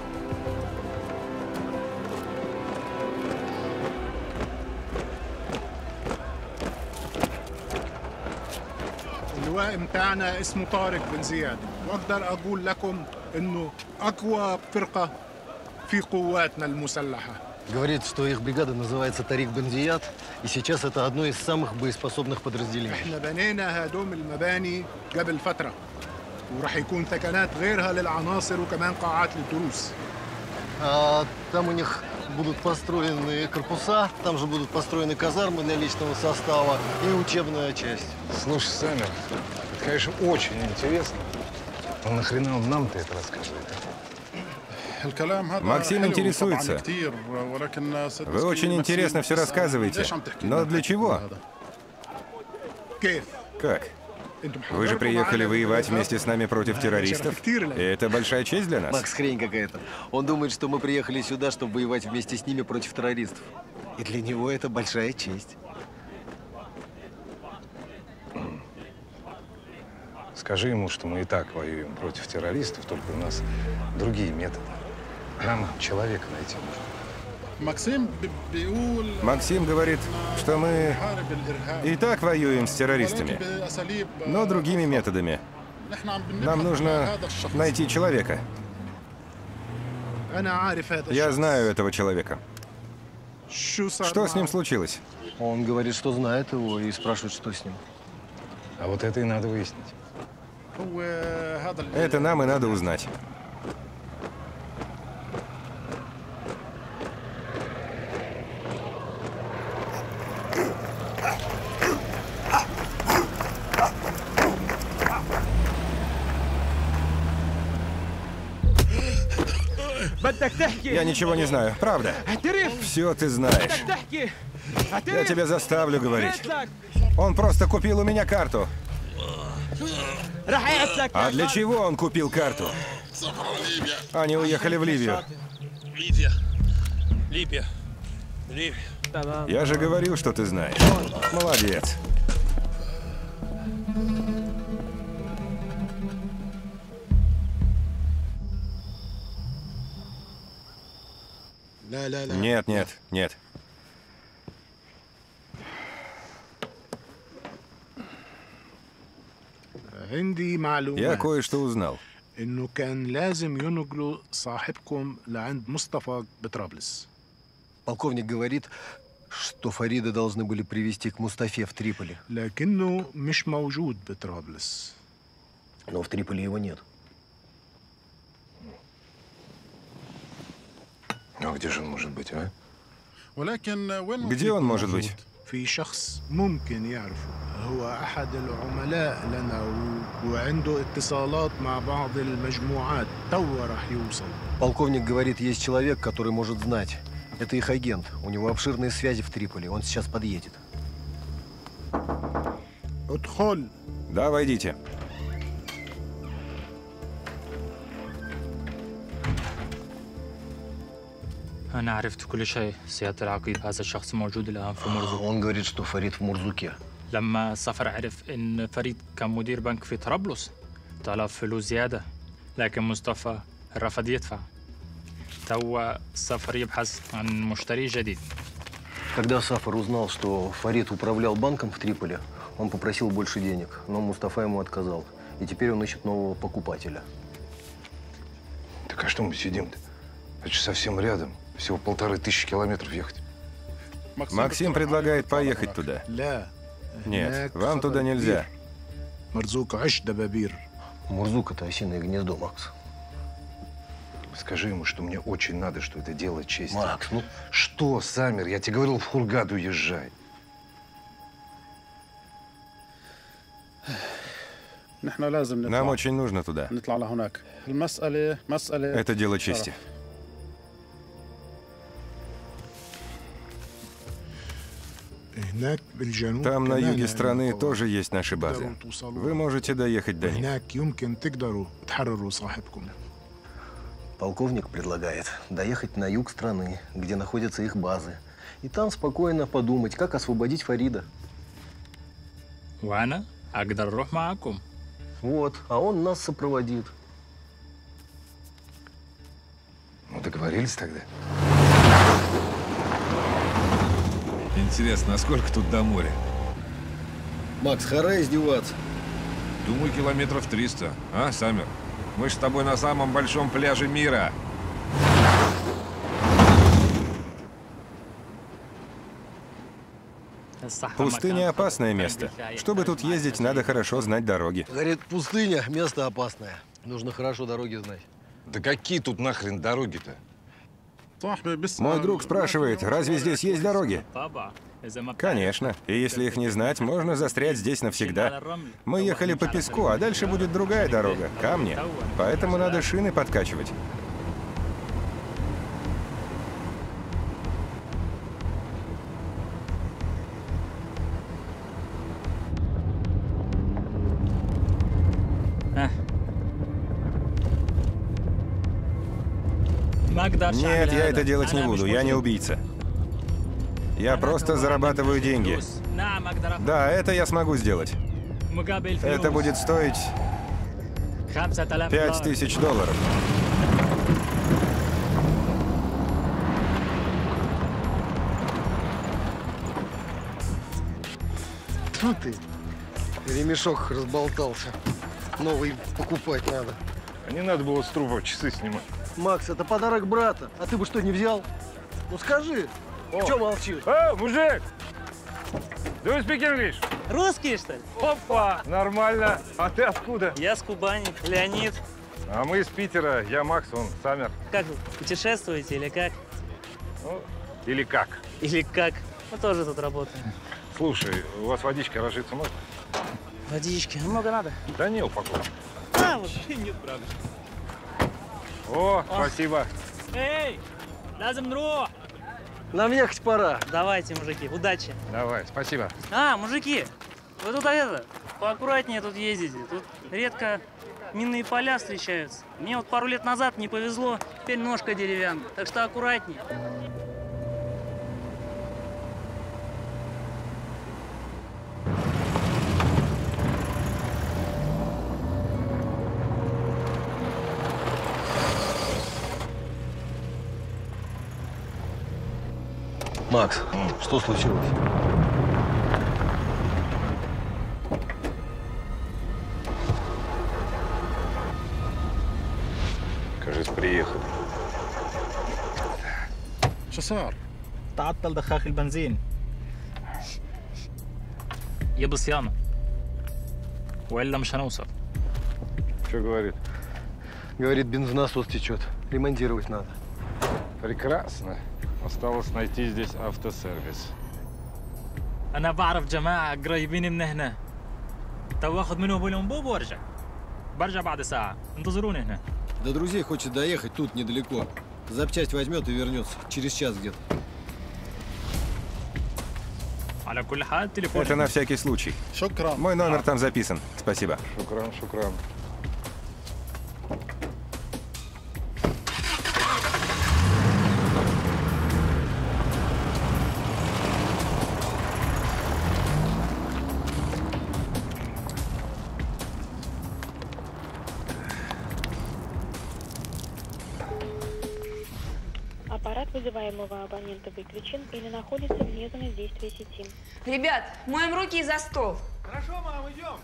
اللواء متاعنا اسمه طارق بن زياد واقدر اقول لكم انه اقوى فرقه في قواتنا المسلحه. Говорит, что их бригада называется Тарик бен Зияд, и сейчас это одно из самых боеспособных подразделений. احنا بنينا هدوم المباني قبل فتره وراح يكون ثكنات غيرها للعناصر وكمان قاعات للدروس. А там у них будут построены корпуса, там же будут построены казармы для личного состава и учебная часть. Слушай, Самер, это, конечно, очень интересно. Но нахрена он нам-то это рассказывает? Максим интересуется. Вы очень интересно все рассказываете. Но для чего? Как? Вы же приехали воевать вместе с нами против террористов. И это большая честь для нас. Макс, хрень какая-то. Он думает, что мы приехали сюда, чтобы воевать вместе с ними против террористов. И для него это большая честь. Скажи ему, что мы и так воюем против террористов, только у нас другие методы. Нам человека найти нужно. Максим говорит, что мы и так воюем с террористами, но другими методами. Нам нужно найти человека. Я знаю этого человека. Что с ним случилось? Он говорит, что знает его, и спрашивает, что с ним. А вот это и надо выяснить. Это нам и надо узнать. Я ничего не знаю, правда. Все ты знаешь. Я тебя заставлю говорить. Он просто купил у меня карту. А для чего он купил карту? Они уехали в Ливию. Я же говорил, что ты знаешь. Молодец. Нет, нет, нет. Я кое-что узнал. إنه كان لازم ينقلوا صاحبكم لعند مصطفى بطرابلس. Полковник говорит, что Фарида должны были привезти к Мустафе в Триполи. لكنه مش موجود بطرابلس. Но в Триполи его нет. А где же он может быть, а? Где он может быть? في شخص ممكن يعرفه، هو أحد العملاء لنا و... وعنده اتصالات مع بعض المجموعات، توا راح يوصل. Полковник говорит, есть человек, который может знать. Это их агент. У него обширные связи в Триполи. Он сейчас подъедет. ادخل. Да, войдите. أنا عرفت كل شيء سيادة العقيد. هذا الشخص موجود الآن في مرزوق. Он говорит, что Фарид в Мурзуке. لما صفر عرف إن فريد كان مدير بنك في طرابلس طلب فلوس زيادة، لكن مصطفى رفض يدفع. توا صفر يبحث عن مشتري جديد. Когда Сафар узнал, что Фарид управлял банком в Триполи, он попросил больше денег, но Мустафа ему отказал. И теперь он ищет нового покупателя. Так а что мы сидим-то? Это же совсем рядом. Всего полторы тысячи километров ехать. Максим предлагает поехать туда. Нет, вам туда нельзя. Мурзук аш дабабир. Мурзук – это осиное гнездо, Макс. Скажи ему, что мне очень надо, что это дело чести. Макс, ну… Что, Самир? Я тебе говорил, в Хургаду езжай. Нам очень нужно туда. Это дело чести. Там, на юге страны, тоже есть наши базы. Вы можете доехать до них. Полковник предлагает доехать на юг страны, где находятся их базы. И там спокойно подумать, как освободить Фарида. وأنا أقدر أروح معكم. Вот, а он нас сопроводит. Ну, договорились тогда. Интересно, а сколько тут до моря? Макс, хара издеваться. Думаю, километров триста. А, Самир? Мы ж с тобой на самом большом пляже мира. Пустыня – опасное место. Чтобы тут ездить, надо хорошо знать дороги. Говорит, пустыня – место опасное. Нужно хорошо дороги знать. Да какие тут нахрен дороги-то? Мой друг спрашивает, разве здесь есть дороги? Конечно. И если их не знать, можно застрять здесь навсегда. Мы ехали по песку, а дальше будет другая дорога – камни. Поэтому надо шины подкачивать. Нет, я это делать не буду, я не убийца. Я просто зарабатываю деньги. Да, это я смогу сделать. Это будет стоить пять тысяч долларов. Тьфу ты, ремешок разболтался. Новый покупать надо. А не надо было с трупа часы снимать. Макс, это подарок брата. А ты бы что, не взял? Ну скажи, О. чё молчишь? Э, мужик! Do you speak English? Русские, что ли? Опа! Нормально. А ты откуда? Я с Кубани, Леонид. А мы из Питера. Я Макс, он Самир. Как вы, путешествуете или как? Ну, или как? Или как? Мы тоже тут работаем. Слушай, у вас водичка разжиться может? Водички. Много надо? Да не, упаковка. А, вообще нет, правда. О, спасибо. Эй, лазим нро. Нам ехать пора. Давайте, мужики, удачи. Давай, спасибо. А, мужики, вы тут это, поаккуратнее тут ездите. Тут редко минные поля встречаются. Мне вот пару лет назад не повезло, теперь ножка деревянная. Так что аккуратнее. Макс, что случилось? Кажется, приехали. شو صار؟ تعطل دخاخ البنزين. يا بصيانة وإلا مش هنوصل. Что говорит? Говорит, бензонасос течет. Ремонтировать надо. Прекрасно. Осталось найти здесь автосервис. أنا بعرف جماعة قريبين من هنا. تو آخذ منهم الأنبوب وأرجع. برجع بعد ساعة. انتظروني هنا. До друзей хочет доехать, тут недалеко. Запчасть возьмет и вернется. Через час где-то. Это на всякий случай. Шукран. Мой номер там записан. Спасибо. Шукран, шукран. Аппарат вызываемого абонента выключен или находится вне зоны действия сети. Ребят, моем руки и за стол. Хорошо, мам, идем.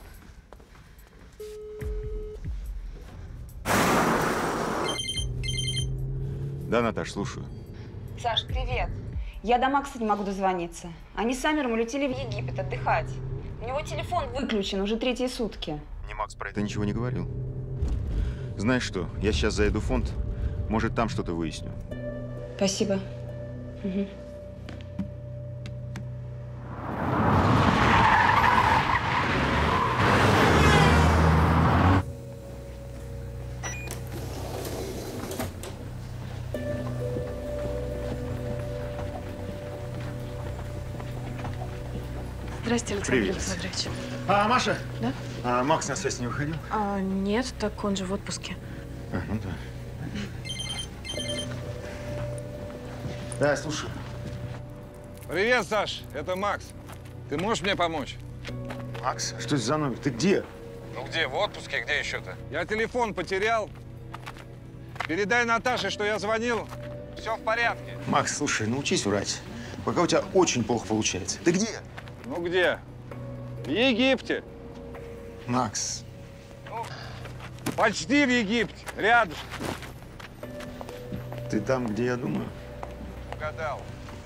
Да, Наташ, слушаю. Саш, привет. Я до Макса не могу дозвониться. Они с Амиром улетели в Египет отдыхать. У него телефон выключен уже третьи сутки. Мне Макс про это ничего не говорил. Знаешь что, я сейчас заеду в фонд. Может, там что-то выясню. Спасибо. Угу. Здрасте, Александр Привет. Александрович. А, Маша? Да? А Макс на связь не выходил? А, нет, так он же в отпуске. А, ну да. Да, слушаю. Привет, Саш, это Макс. Ты можешь мне помочь? Макс, что это за номер? Ты где? Ну где, в отпуске, где еще-то? Я телефон потерял. Передай Наташе, что я звонил. Все в порядке. Макс, слушай, научись врать. Пока у тебя очень плохо получается. Ты где? Ну где? В Египте. Макс. Ну, почти в Египте, рядом. Ты там, где я думаю? Угадал.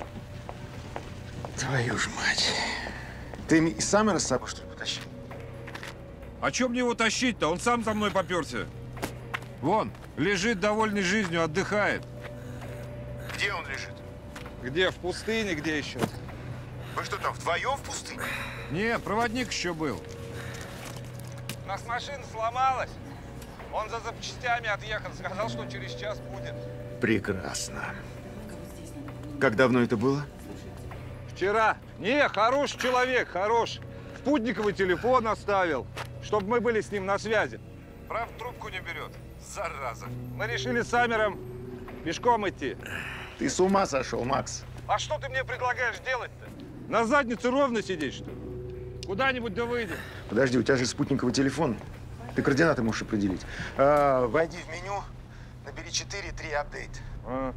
Твою ж мать. Ты и Саммера с собой, что ли, потащил? А чем мне его тащить-то? Он сам за мной поперся. Вон, лежит довольный жизнью, отдыхает. Где он лежит? Где? В пустыне, где еще? Вы что там, вдвоем в пустыне? Не, проводник еще был. У нас машина сломалась. Он за запчастями отъехал, сказал, что через час будет. Прекрасно. Как давно это было? Вчера. Не, хороший человек, хорош. Спутниковый телефон оставил, чтобы мы были с ним на связи. Правда, трубку не берет. Зараза. Мы решили с Саммером пешком идти. Ты с ума сошел, Макс. А что ты мне предлагаешь делать-то? На заднице ровно сидеть, что ли? Куда-нибудь да выйдем. Подожди, у тебя же спутниковый телефон. Ты координаты можешь определить. А, войди в меню, набери четыре три апдейт. А.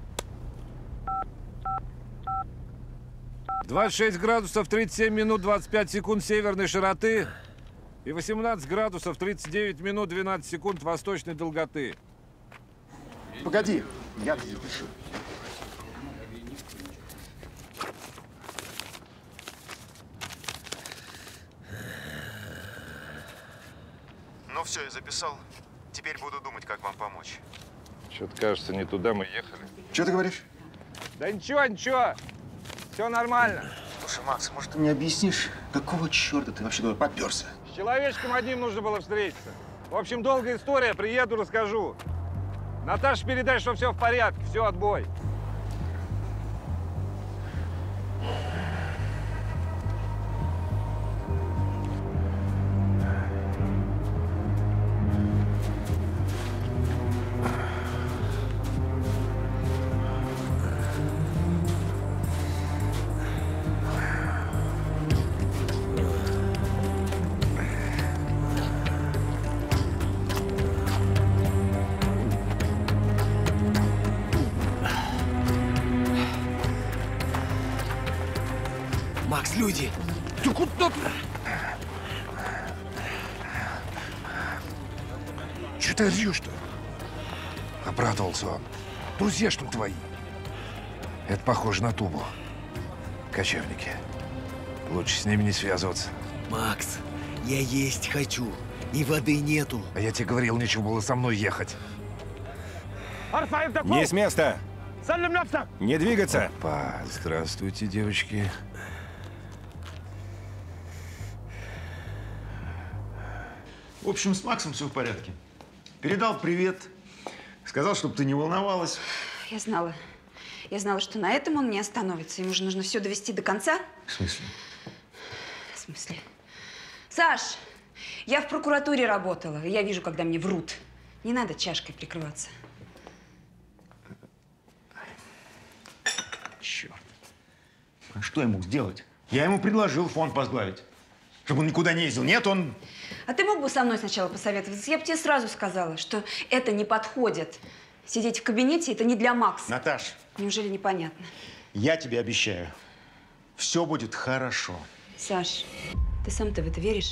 двадцать шесть градусов тридцать семь минут двадцать пять секунд северной широты и восемнадцать градусов тридцать девять минут двенадцать секунд восточной долготы. Погоди, я запишу. Ну все, я записал. Теперь буду думать, как вам помочь. Что-то кажется, не туда мы ехали. Что ты говоришь? Да ничего, ничего. Все нормально. Слушай, Макс, может, ты мне объяснишь, какого черта ты вообще туда попёрся? С человечком одним нужно было встретиться. В общем, долгая история, приеду, расскажу. Наташе передай, что все в порядке, все, отбой. Макс, люди! Ты куда? Че ты ржешь-то? Обрадовался он. Друзья, что ли, твои? Это похоже на тубу. Кочевники. Лучше с ними не связываться. Макс, я есть хочу. И воды нету. А я тебе говорил, нечего было со мной ехать. Не с места! Не двигаться! Опа, здравствуйте, девочки. В общем, с Максом все в порядке. Передал привет. Сказал, чтобы ты не волновалась. Я знала. Я знала, что на этом он не остановится. Ему же нужно все довести до конца. В смысле? В смысле? Саш, я в прокуратуре работала. И я вижу, когда мне врут. Не надо чашкой прикрываться. Черт. А что я мог сделать? Я ему предложил фонд возглавить. Чтобы он никуда не ездил. Нет, он… А ты мог бы со мной сначала посоветоваться? Я бы тебе сразу сказала, что это не подходит. Сидеть в кабинете – это не для Макса. Наташ. Неужели непонятно? Я тебе обещаю, все будет хорошо. Саш, ты сам-то в это веришь?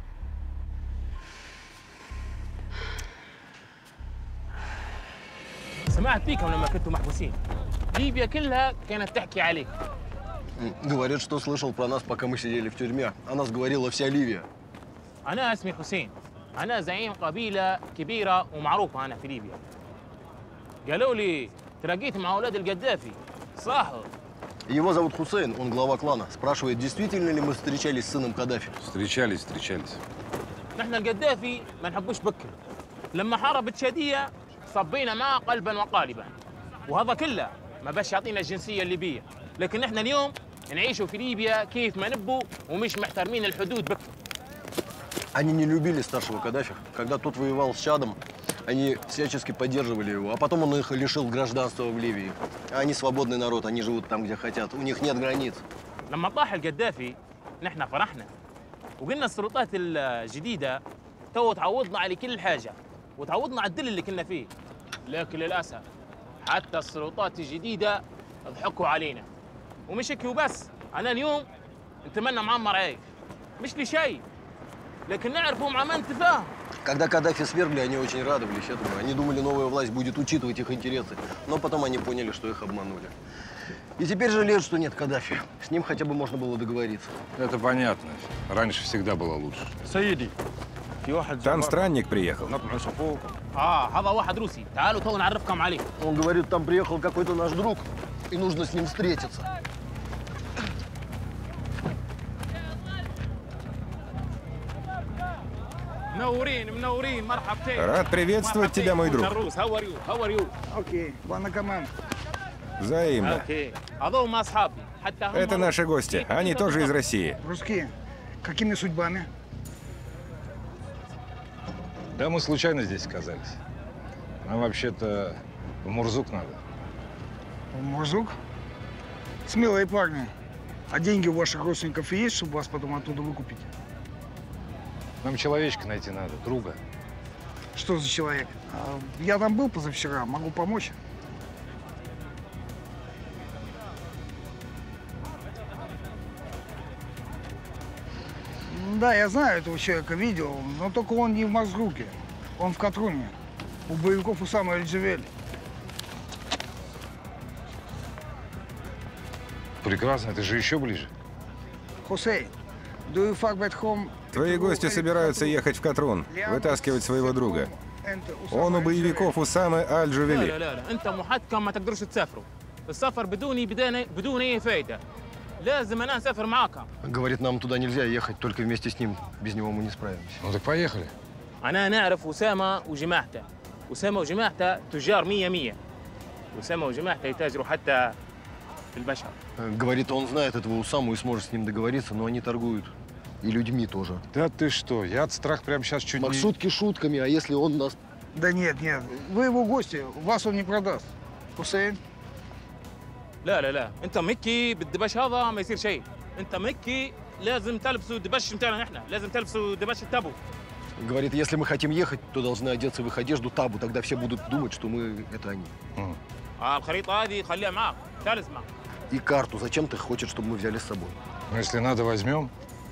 سمعت بيكم لما كنتوا محبوسين. ليبيا كلها كانت تحكي عليك. Говорит, что слышал про нас, пока мы сидели в тюрьме. О нас говорила вся Ливия. أنا اسمي حسين. أنا زعيم قبيلة كبيرة ومعروفة أنا في ليبيا. قالوا لي تلاقيت مع أولاد القذافي. صح؟ Его зовут Хусейн, он глава клана. Спрашивает, действительно ли мы встречались с сыном Каддафи. Встречались, встречались. نحن القذافي ما نحبوش بكر. لما حارب تشادية صبينا معه قلبا وقالبا. وهذا كله ما باش يعطينا الجنسية الليبية. لكن احنا اليوم نعيشوا في ليبيا كيف ما نبوا ومش محترمين الحدود بكر. Они не любили старшего Каддафи. Когда тот воевал с Чадом, они всячески поддерживали его. А потом он их лишил гражданства в Ливии. А они свободный народ, они живут там, где хотят. У них нет границ. لما طاح القذافي نحن فرحنا وقلنا السلطات الجديدة تو تعوضنا على كل حاجة وتعوضنا على الدل اللي كنا فيه. لكن للأسف حتى السلطات الجديدة ضحكوا علينا. ومش هيك وبس، أنا اليوم نتمنى معمر عايش. مش لشيء، لكن نعرفوا مع من تفاهم. Когда Каддафи свергли, они очень радовались этому. Они думали, новая власть будет учитывать их интересы. Но потом они поняли, что их обманули. И теперь жалеют, что нет Каддафи. С ним хотя бы можно было договориться. Это понятно. Раньше всегда было лучше. سيدي في واحد Там странник приехал. اه هذا واحد روسي، تعالوا تو نعرفكم عليه. Он говорит, там приехал какой-то наш друг, и нужно с ним встретиться. منورين منورين مرحبتين. Рад приветствовать тебя, мой друг. Окей, ладно, команд. Взаимно. هذول أصحابي. حتى هم Это наши гости. Они тоже из России. Русские, какими судьбами? Да мы случайно здесь оказались. Нам вообще-то в Мурзук надо. В Мурзук? Смелые парни. А деньги у ваших родственников есть, чтобы вас потом оттуда выкупить? Нам человечка найти надо, друга. Что за человек? Я там был позавчера, могу помочь. Да, я знаю этого человека, видел, но только он не в Мазруке. Он в Катруне. У боевиков Усама Аль-Джавель. Прекрасно, это же еще ближе. Хусейн, do you fuck back home? Твои гости собираются ехать в Катрун, вытаскивать своего друга. Он у боевиков Усамы Аль-Джавели. لا لا لا انت محكم ما تقدروش تسافروا. السفر بدوني بدون بدون اي فايده. لازم انا اسافر معاكم. Говорит, нам туда нельзя ехать, только вместе с ним. Без него мы не справимся. Ну так поехали. انا نعرف اسامه وجماعته. اسامه وجماعته تجار مية مية. اسامه وجماعته يتاجروا حتى في البشر. Говорит, он знает этого Усаму и сможет с ним договориться, но они торгуют. И людьми тоже. Да ты что, я от страха прямо сейчас чуть Мак, не… шутки шутками, а если он нас… Да нет, нет, вы его гости, вас он не продаст. Хусейн? لا لا لا انت مكي بالدبش هذا ما يصير شيء. انت مكي لازم تلبسوا الدبش بتاعنا نحن، لازم تلبسوا دبش التابو. Говорит, если мы хотим ехать, то должны одеться в их одежду табу, тогда все будут думать, что мы – это они. اه الخريطه هذه خليها معك، تلزمك. И карту. Зачем ты хочешь, чтобы мы взяли с собой? Ну, если надо, возьмем.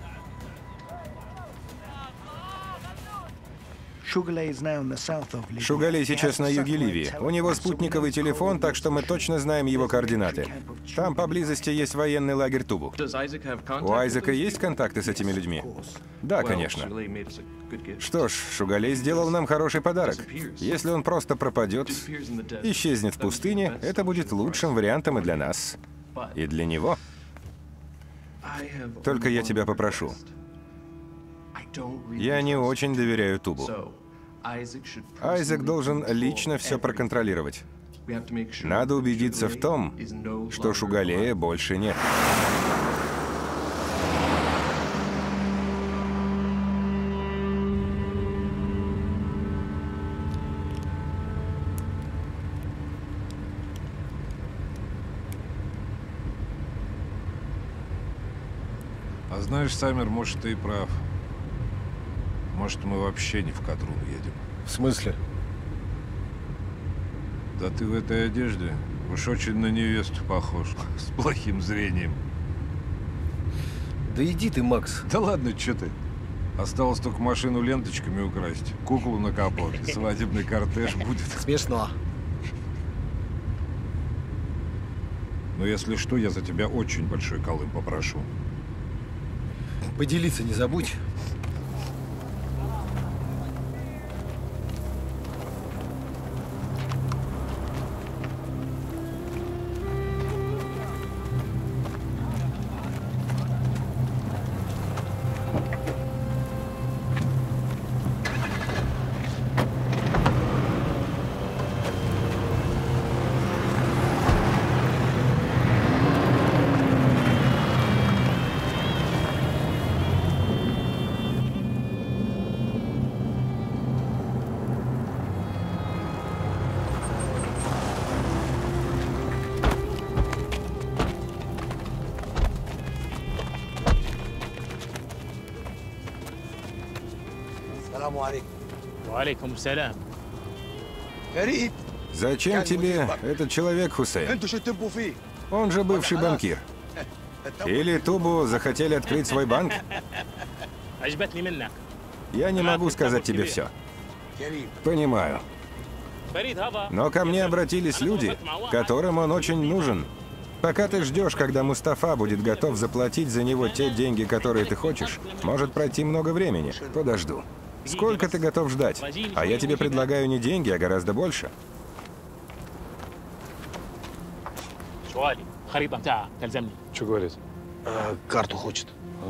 Шугалей сейчас на юге Ливии. У него спутниковый телефон, так что мы точно знаем его координаты. Там поблизости есть военный лагерь Тубу. У Айзека есть контакты с этими людьми? Да, конечно. Что ж, Шугалей сделал нам хороший подарок. Если он просто пропадет, исчезнет в пустыне, это будет лучшим вариантом и для нас, и для него. Только я тебя попрошу. Я не очень доверяю Тубу. Айзек должен лично все проконтролировать. Надо убедиться в том, что Шугалея больше нет. А знаешь, Саммер, может, ты и прав. Может, мы вообще не в Кадрун едем. В смысле? Да ты в этой одежде уж очень на невесту похож. С плохим зрением. Да иди ты, Макс. Да ладно, что ты? Осталось только машину ленточками украсть, куклу на капот, и свадебный кортеж будет. Смешно. Но если что, я за тебя очень большой колым попрошу. Поделиться не забудь. Валейкум салям. Зачем тебе этот человек, Хусейн? Он же бывший банкир. Или Тубу захотели открыть свой банк? Я не могу сказать тебе все. Понимаю. Но ко мне обратились люди, которым он очень нужен. Пока ты ждешь, когда Мустафа будет готов заплатить за него те деньги, которые ты хочешь, может пройти много времени. Подожду. Сколько ты готов ждать? А я тебе предлагаю не деньги, а гораздо больше. Что говорит? А, карту хочет.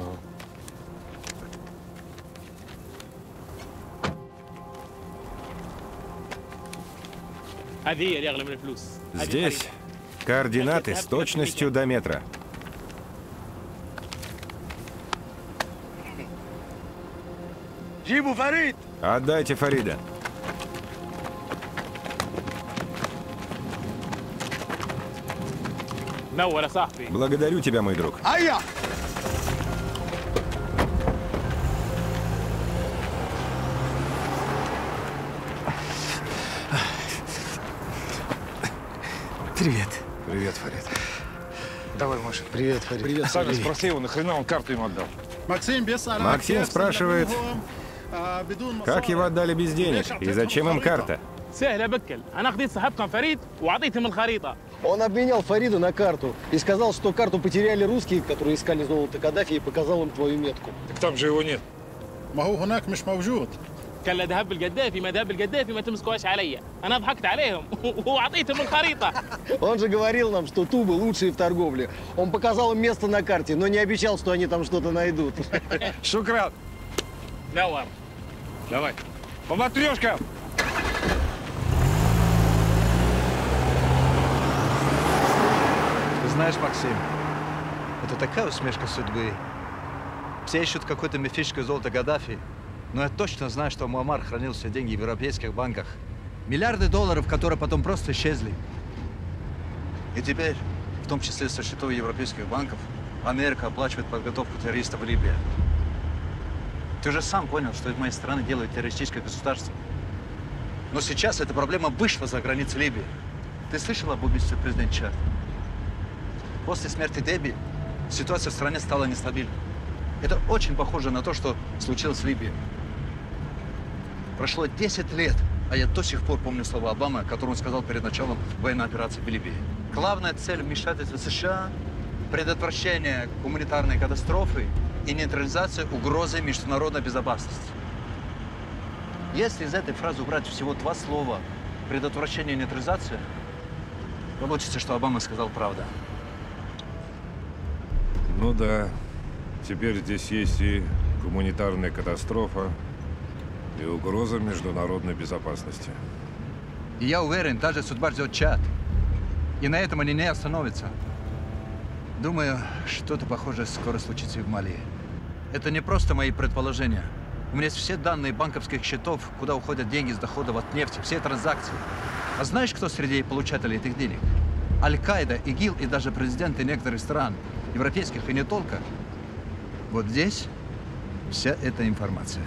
Здесь координаты с точностью до метра. Отдайте Фарида. Благодарю тебя, мой друг. Привет. Привет, Фарид. Давай, Маша. Привет, Фарид. Привет, Сами спроси его, нахрена он карту им отдал? Максим спрашивает, как его отдали без денег и зачем им карта? Он обменял Фарида на карту и сказал, что карту потеряли русские, которые искали золото Каддафи, и показал им твою метку. Так там же его нет. كان لا ذهب بالقدافي ما ذهب بالقدافي ما تمسكوهاش عليا انا ضحكت عليهم واعطيتهم الخريطه. Он же говорил нам, что Туба лучшие в торговле. Он показал им место на карте, но не обещал, что они там что-то найдут. Шукран. Давай. Давай. По матрешкам. Ты знаешь, Максим, это такая усмешка судьбы. Все ищут какое-то мифическое золото Каддафи. Но я точно знаю, что Муаммар хранил все деньги в европейских банках. Миллиарды долларов, которые потом просто исчезли. И теперь, в том числе со счетов европейских банков, Америка оплачивает подготовку террористов в Либии. Ты же сам понял, что из моей страны делают террористическое государство. Но сейчас эта проблема вышла за границы Либии. Ты слышал об убийстве президента Чад? После смерти Деби ситуация в стране стала нестабильной. Это очень похоже на то, что случилось в Либии. Прошло десять лет, а я до сих пор помню слова Обамы, которые он сказал перед началом военной операции в Либии. Главная цель вмешательства США – предотвращение гуманитарной катастрофы и нейтрализация угрозы международной безопасности. Если из этой фразы убрать всего два слова – предотвращение и нейтрализация, получится, что Обама сказал правду. Ну да. Теперь здесь есть и гуманитарная катастрофа и угроза международной безопасности. И я уверен, даже судьба ждет Чад. И на этом они не остановятся. Думаю, что-то похожее скоро случится и в Мали. Это не просто мои предположения. У меня есть все данные банковских счетов, куда уходят деньги с доходов от нефти, все транзакции. А знаешь, кто среди получателей этих денег? Аль-Каида, ИГИЛ и даже президенты некоторых стран, европейских и не только. Вот здесь вся эта информация.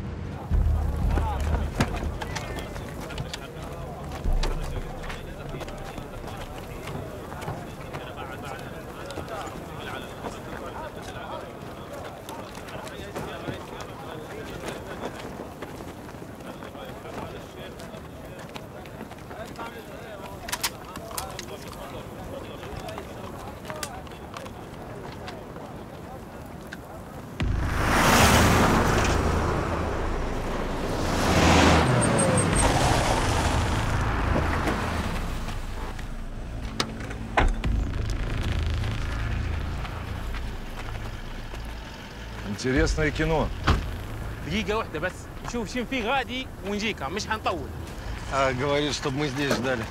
Интересное кино. دقيقة واحدة بس نشوف شنو في غادي ونجيكم مش حنطول. А, говорит, чтобы мы здесь ждали.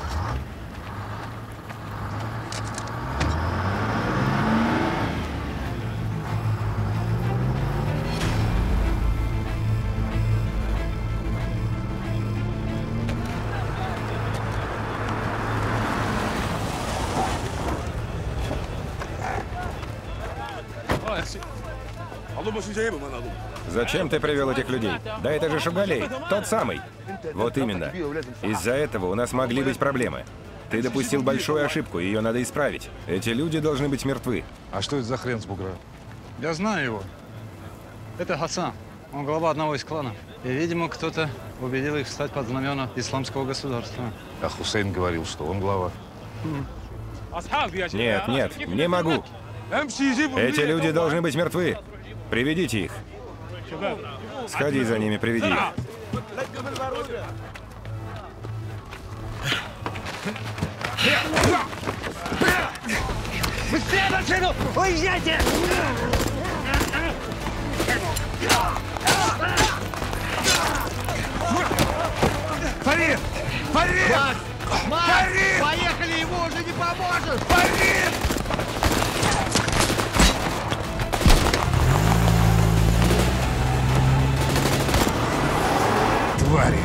Зачем ты привел этих людей? Да это же Шугалей, тот самый. Вот именно. Из-за этого у нас могли быть проблемы. Ты допустил большую ошибку, ее надо исправить. Эти люди должны быть мертвы. А что это за хрен с бугра? Я знаю его. Это Хасан. Он глава одного из кланов. И, видимо, кто-то убедил их встать под знамена исламского государства. А Хусейн говорил, что он глава. Нет, нет, не могу. Эти люди должны быть мертвы. Приведите их. Сходи за ними, приведи их. Быстрее машину! Уезжайте! Фарид! Фарид! Макс! Макс! Фарид! Поехали, ему уже не поможешь! Фарид! Твари!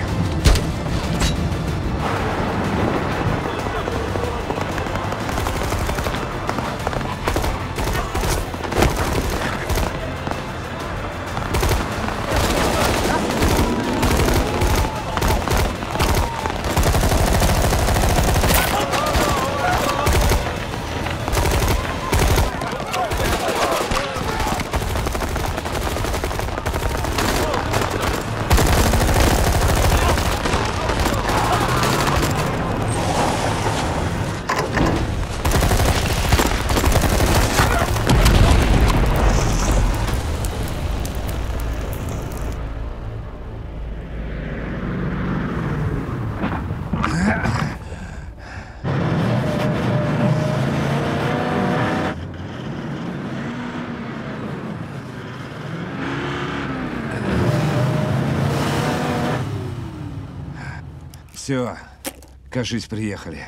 Все, кажись, приехали.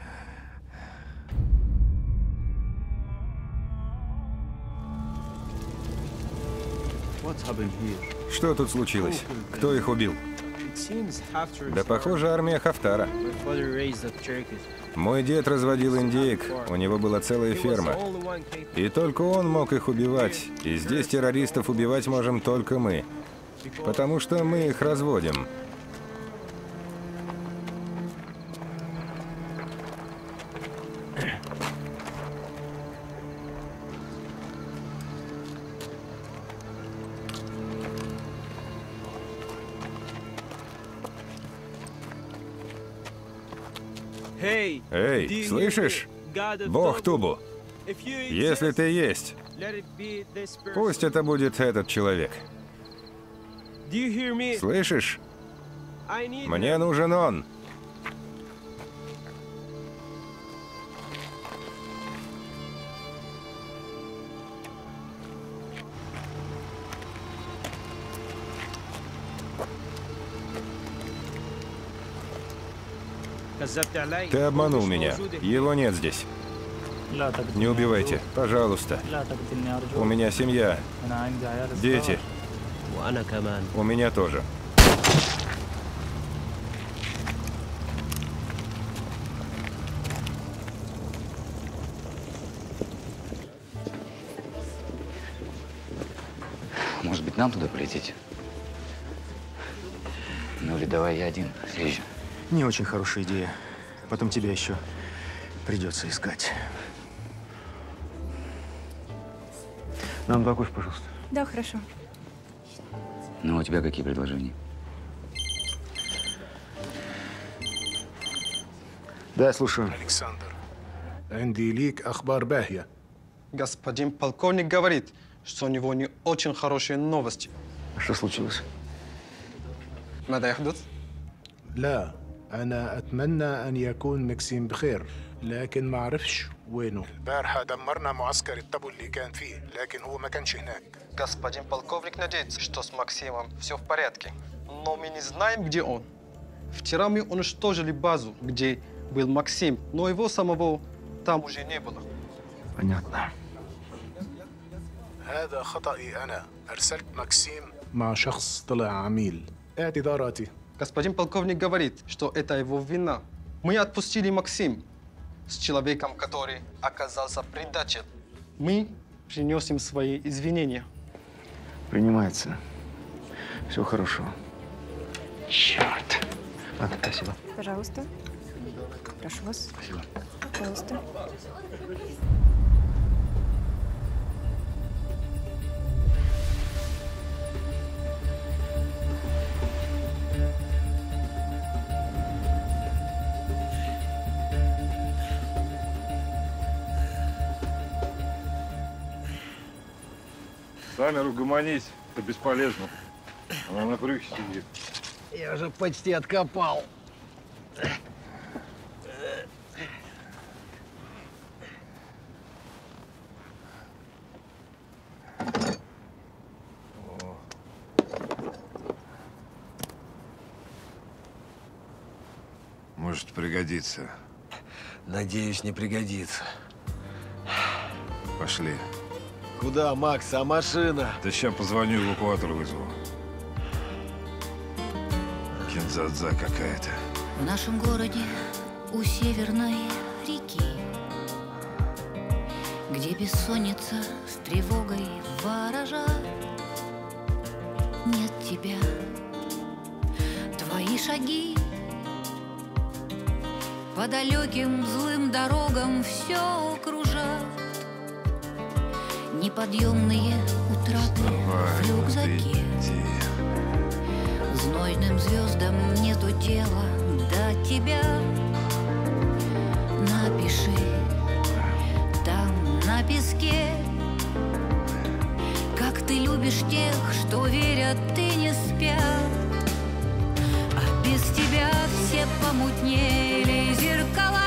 Что тут случилось? Кто их убил? Да, похоже, армия Хафтара. Мой дед разводил индеек, у него была целая ферма. И только он мог их убивать. И здесь террористов убивать можем только мы. Потому что мы их разводим. Эй, слышишь? Бог Тубу. Если ты есть, пусть это будет этот человек. Слышишь? Мне нужен он. Ты обманул меня. Его нет здесь. Не убивайте, пожалуйста. У меня семья, дети. У меня тоже. Может быть, нам туда полететь? Ну или давай я один съезжу. Не очень хорошая идея. Потом тебя еще придется искать. Нам два кофе, пожалуйста. Да, хорошо. Ну, а у тебя какие предложения? Да, я слушаю. Александр, عندي ليك أخبار باهية. Господин полковник говорит, что у него не очень хорошие новости. Что случилось? ماذا يحدث؟ لا، أنا أتمنى أن يكون مكسيم بخير، لكن ما أعرفش وينه. البارحة دمرنا معسكر التبو اللي كان فيه، لكن هو ما كانش هناك. Господин полковник надеется, что с Максимом все в порядке. Но мы не знаем, где он. Вчера мы уничтожили базу, где был Максим, но его самого там уже не было. Понятно. هذا خطأي أنا. أرسلت مكسيم مع شخص طلع عميل. اعتذاراتي. Господин полковник говорит, что это его вина. Мы отпустили Максим с человеком, который оказался предателем. Мы приносим свои извинения. Принимается. Всего хорошего. Черт. Ладно, спасибо. Пожалуйста. Прошу вас. Спасибо. Пожалуйста. Самер, угомонись. Это бесполезно. Она на брюхе сидит. Я уже почти откопал. Может пригодится. Надеюсь, не пригодится. Пошли. Куда, Макс? А машина? Да сейчас позвоню, эвакуатор вызову. Кинзадза какая-то. В нашем городе у северной реки, где бессонница с тревогой ворожат, нет тебя, твои шаги по далеким злым дорогам все кружат. Неподъемные утраты в рюкзаке. Знойным звездам нету дела до тебя. Напиши там на песке, как ты любишь тех, что верят, ты не спят. А без тебя все помутнели зеркала,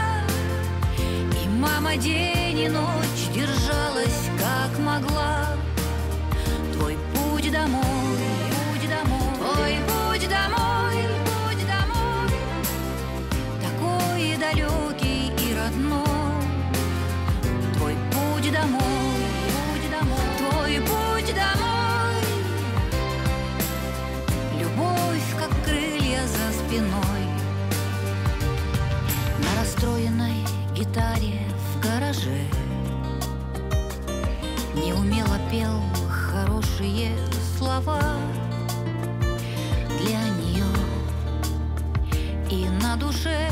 и мама день и ночь держалась как могла. Твой путь домой, путь домой, твой путь домой, путь домой, такой далекий и родной. Твой путь домой, путь домой, твой путь домой. Любовь, как крылья за спиной. На расстроенной гитаре в гараже неумело пел хорошие слова для нее, и на душе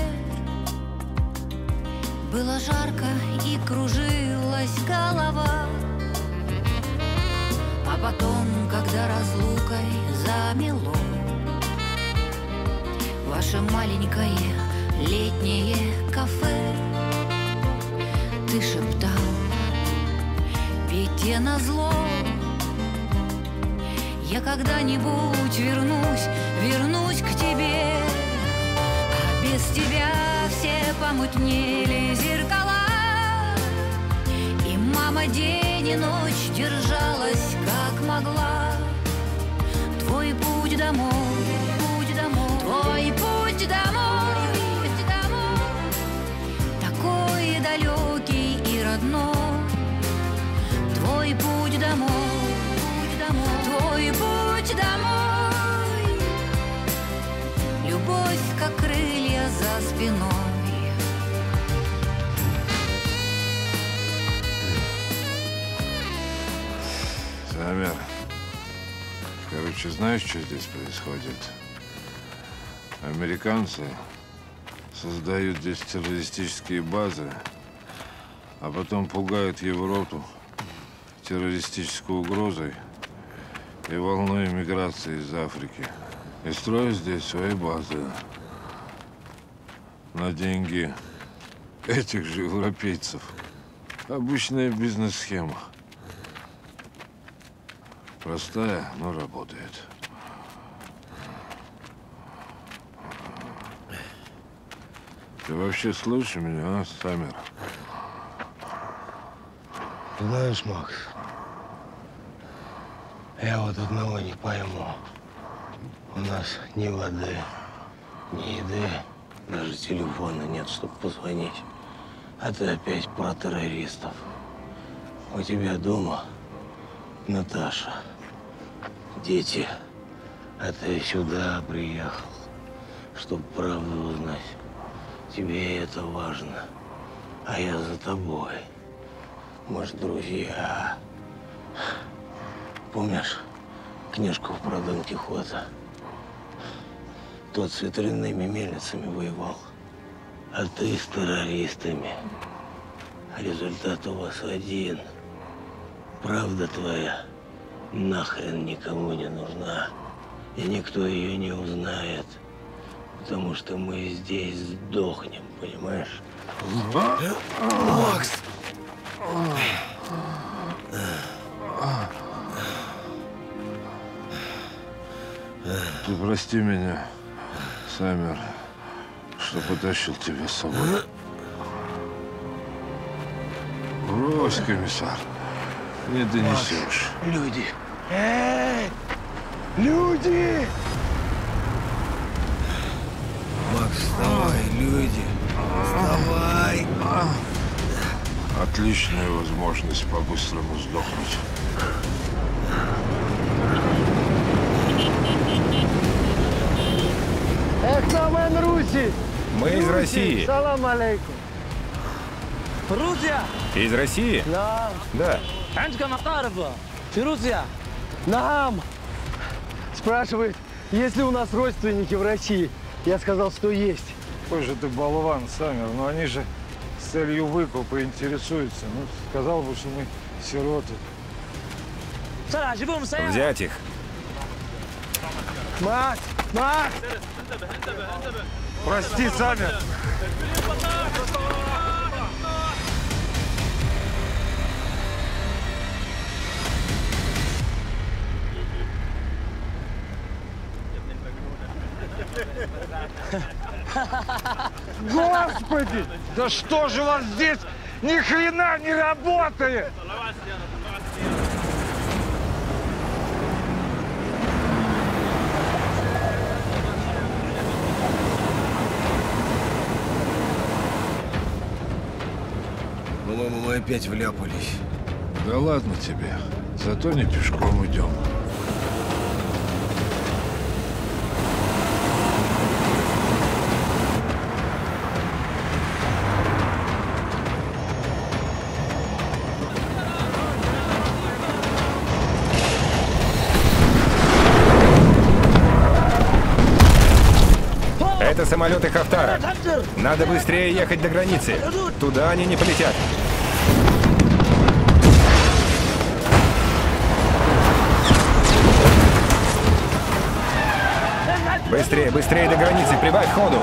было жарко и кружилась голова. А потом, когда разлукой замело ваше маленькое летнее кафе, ты шептал: беде назло, я когда-нибудь вернусь, вернусь к тебе. А без тебя все помутнели зеркала, и мама день и ночь держалась как могла. Твой путь домой, путь домой, твой путь домой, домой, путь домой, твой путь домой. Любовь, как крылья за спиной. Самер, короче, знаешь, что здесь происходит? Американцы создают здесь террористические базы, а потом пугают Европу террористической угрозой и волной иммиграции из Африки. И строят здесь свои базы на деньги этих же европейцев. Обычная бизнес-схема. Простая, но работает. Ты вообще слышишь меня, а, Самер? Знаешь, Макс, я вот одного не пойму. У нас ни воды, ни еды, даже телефона нет, чтобы позвонить. А ты опять про террористов. У тебя дома Наташа, дети, а ты сюда приехал, чтобы правду узнать. Тебе это важно, а я за тобой. Может, друзья. Помнишь книжку про Дон Кихота? Тот с ветряными мельницами воевал, а ты с террористами. Результат у вас один. Правда твоя нахрен никому не нужна, и никто ее не узнает, потому что мы здесь сдохнем, понимаешь? Макс! Ты прости меня, Самер, что потащил тебя с собой. Брось, комиссар, не донесешь. Люди! Эй! Люди! Макс, вставай, люди! Вставай! Отличная возможность по-быстрому сдохнуть. Эхнамен Руси! Мы из России. Салам алейкум. Грузия? Из России? Да. Да. عندكم أقارب في روسيا؟ Нагам! Спрашивает, есть ли у нас родственники в России. Я сказал, что есть. Какой же ты болван, Самер. Но они же с целью выкупа интересуются. Ну, сказал бы, что мы сироты. Взять их. Макс! Макс! Прости, Самер. Господи! Да что же у вас здесь ни хрена не работает? По-моему, мы опять вляпались. Да ладно тебе, зато не пешком идем. Это самолеты Хафтара. Надо быстрее ехать до границы. Туда они не полетят. Быстрее, быстрее до границы, прибавь ходу.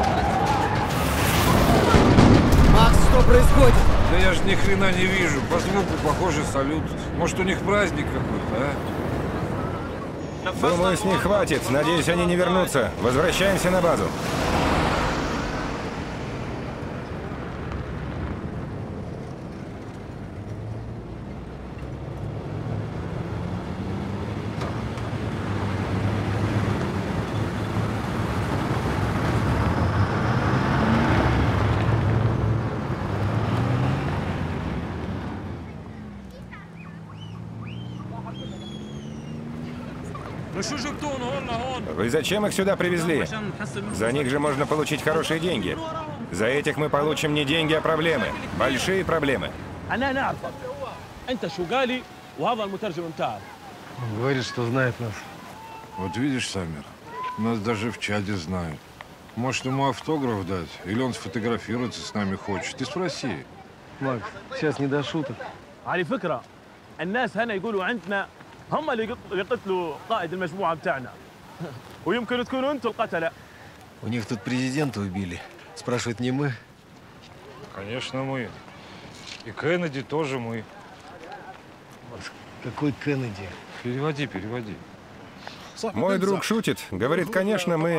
Макс, что происходит? Да я же ни хрена не вижу. По звуку похоже салют. Может, у них праздник какой-то, а? Думаю, с них хватит. Надеюсь, они не вернутся. Возвращаемся на базу. Вы зачем их сюда привезли? За них же можно получить хорошие деньги. За этих мы получим не деньги, а проблемы. Большие проблемы. Он говорит, что знает нас. Вот видишь, Самир, нас даже в чаде знают. Может, ему автограф дать? Или он сфотографироваться с нами хочет? Ты спроси. Макс, сейчас не до шуток. على فكرة الناس هنا يقولوا عندنا هم اللي يقتلوا قائد المجموعة بتاعنا ويمكن تكونوا انتوا القتلة. У них тут президента убили. Спрашивают, не мы? Конечно, мы. И Кеннеди тоже мы. Какой Кеннеди? Переводи, переводи. Мой друг шутит. Говорит, конечно, мы.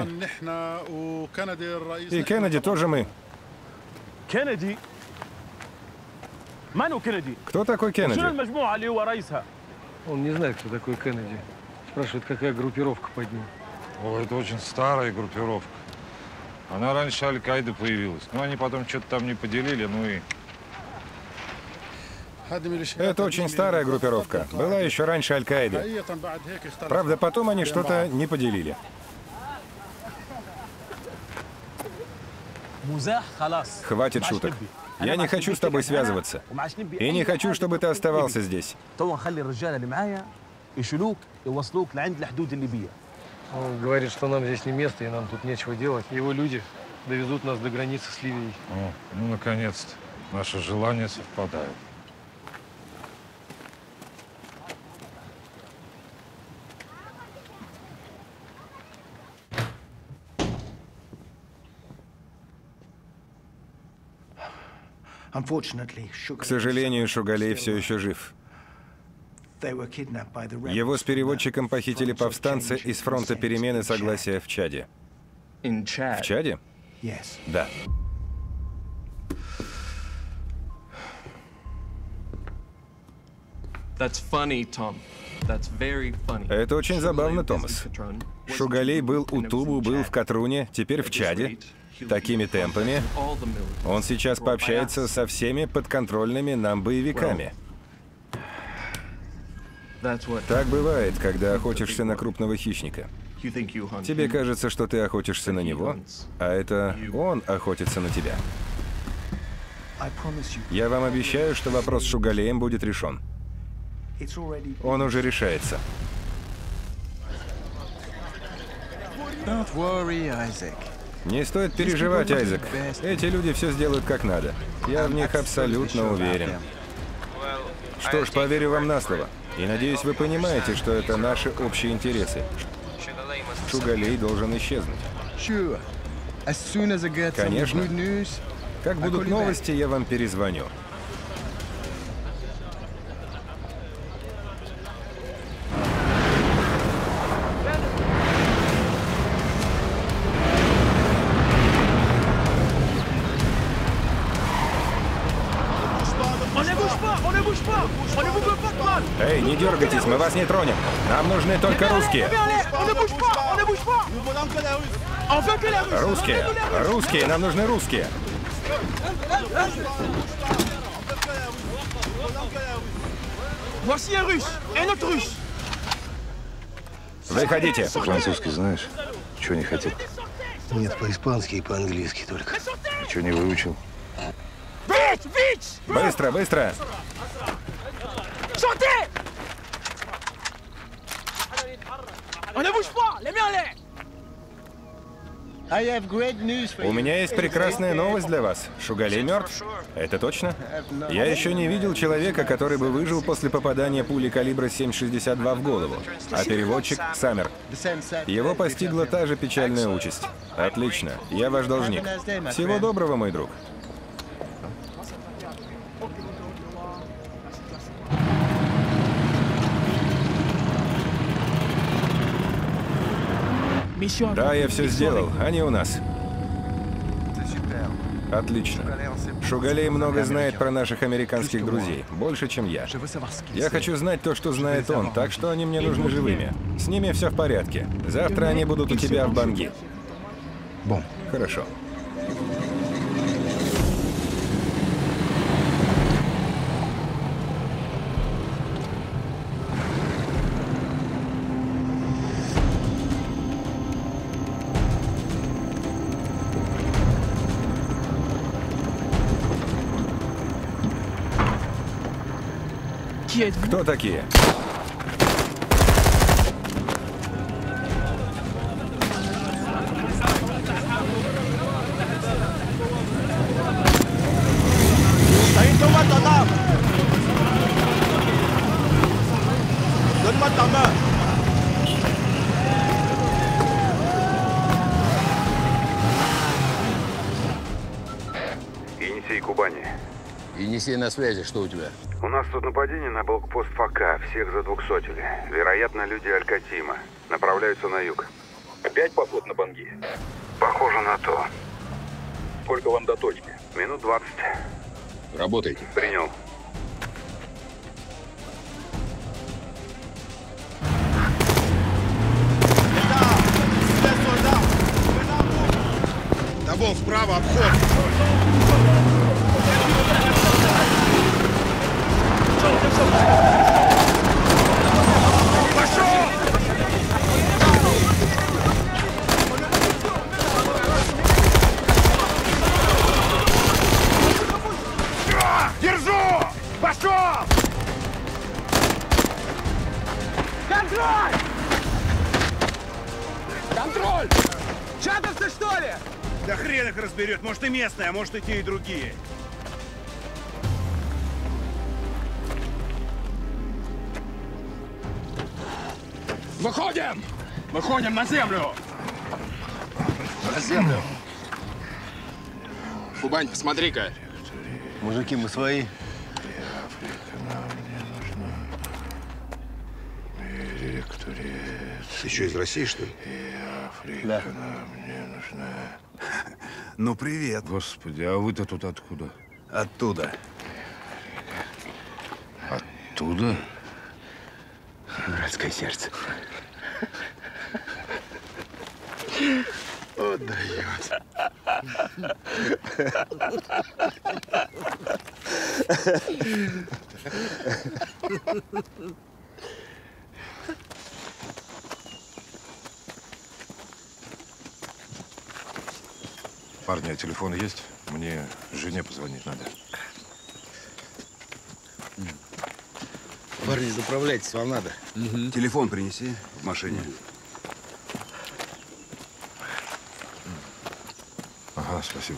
И Кеннеди тоже мы. Кеннеди? Ману Кеннеди? Кто такой Кеннеди? Он не знает, кто такой Кеннеди. Спрашивает, какая группировка под ним. О, это очень старая группировка. Она раньше Аль-Каиды появилась. Но они потом что-то там не поделили, ну и... Это очень старая группировка. Была еще раньше Аль-Каиды. Правда, потом они что-то не поделили. Хватит шуток. Я не хочу с тобой связываться. И не хочу, чтобы ты оставался здесь. Он говорит, что нам здесь не место, и нам тут нечего делать. Его люди довезут нас до границы с Ливией. О, ну, наконец-то. Наши желания совпадают. К сожалению, Шугалей все еще жив. Его с переводчиком похитили повстанцы из фронта перемены согласия в Чаде. В Чаде? Да. Это очень забавно, Томас. Шугалей был у Тубу, был в Катруне, теперь в Чаде. Такими темпами он сейчас пообщается со всеми подконтрольными нам боевиками. Так бывает, когда охотишься на крупного хищника. Тебе кажется, что ты охотишься на него, а это он охотится на тебя. Я вам обещаю, что вопрос с Шугалеем будет решен. Он уже решается. Не стоит переживать, Айзек. Эти люди все сделают как надо. Я в них абсолютно уверен. Что ж, поверю вам на слово. И надеюсь, вы понимаете, что это наши общие интересы. Шугалей должен исчезнуть. Конечно. Как будут новости, я вам перезвоню. Эй, не дергайтесь, мы вас не тронем. Нам нужны только русские. Русские, русские, нам нужны русские. Выходите. Французский знаешь? Чего не хотел? Нет, по-испански и по-английски только. Чего не выучил? Быстро, быстро. У меня есть прекрасная новость для вас. Шугалей мертв. Это точно? Я еще не видел человека, который бы выжил после попадания пули калибра семь шестьдесят два в голову. А переводчик — Саммер. Его постигла та же печальная участь. Отлично. Я ваш должник. Всего доброго, мой друг. Да, я все сделал. Они у нас. Отлично. Шугалей много знает про наших американских друзей. Больше, чем я. Я хочу знать то, что знает он, так что они мне нужны живыми. С ними все в порядке. Завтра они будут у тебя в Банги. Хорошо. Кто такие? Стоит дома там! Дома там! Енисей, Кубани. Енисей на связи, что у тебя? У нас тут нападение на блокпост ФАКа. Всех задвухсотили. Вероятно, люди Аль-Катима. Направляются на юг. Опять поход на Банги? Похоже на то. Сколько вам до точки? Минут двадцать. Работайте. Принял. Табун справа, обход. Пошел! Держу! Пошел! Контроль! Контроль! Чатовцы, что ли? Да хрен их разберет. Может и местные, а может и те, и другие. Выходим! Выходим на землю! На землю! Кубань, посмотри-ка. Мужики, мы свои. Ты что, из России, что ли? Да. Ну, привет. Господи, а вы-то тут откуда? Оттуда. Оттуда? Братское сердце. Отдает. Парни, а телефон есть? Мне жене позвонить надо. Парни, заправляйтесь, вам надо. Угу. Телефон принеси в машине. Ага, спасибо.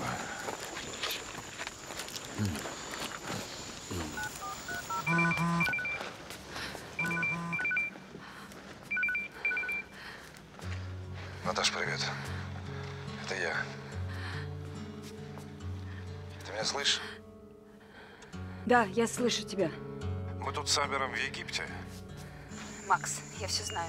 Наташ, привет. Это я. Ты меня слышишь? Да, я слышу тебя. Мы тут с Амером в Египте. Макс, я все знаю.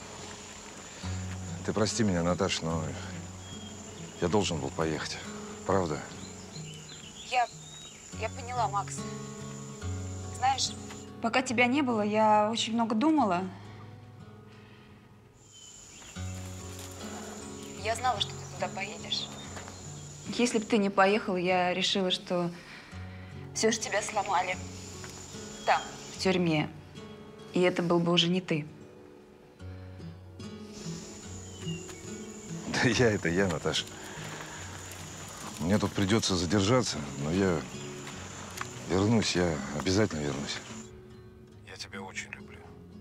Ты прости меня, Наташ, но я должен был поехать. Правда? Я... я поняла, Макс. Знаешь, пока тебя не было, я очень много думала. Я знала, что ты туда поедешь. Если бы ты не поехал, я решила, что все же тебя сломали. Там, в тюрьме. И это был бы уже не ты. Да я это я, Наташа. Мне тут придется задержаться, но я вернусь, я обязательно вернусь. Я тебя очень люблю.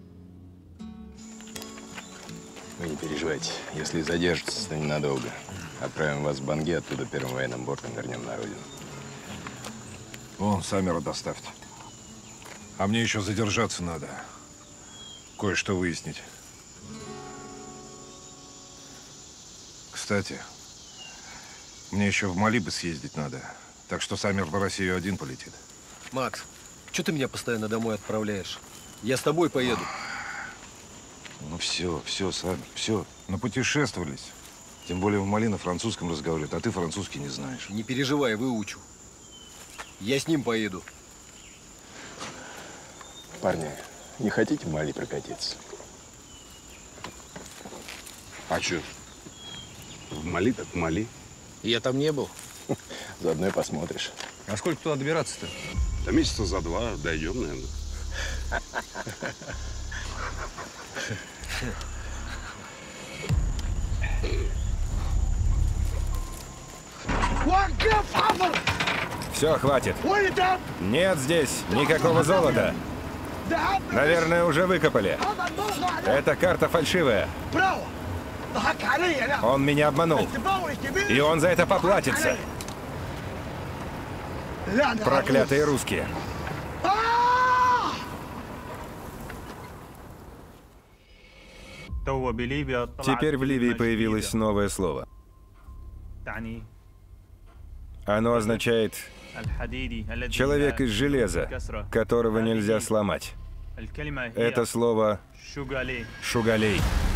Вы не переживайте. Если задержитесь, то ненадолго. Отправим вас в Банги, оттуда первым военным бортом вернем на родину. Вон, Самера доставьте. А мне еще задержаться надо. Кое-что выяснить. Кстати, мне еще в Мали бы съездить надо. Так что Самер в Россию один полетит. Макс, что ты меня постоянно домой отправляешь? Я с тобой поеду. Ну все, все, Самер, все. Напутешествовались. Тем более в Мали на французском разговаривают, а ты французский не знаешь. Не переживай, выучу. Я с ним поеду. Парни, не хотите в Мали прокатиться? А что? В Мали так в Мали. Я там не был. Заодно и посмотришь. А сколько туда добираться-то? Да месяца за два дойдем, наверное. Все, хватит. Нет здесь никакого золота. Наверное, уже выкопали. Эта карта фальшивая. Он меня обманул. И он за это поплатится. Проклятые русские. Теперь в Ливии появилось новое слово. Оно означает «человек из железа, которого нельзя сломать». Это слово «шугалей».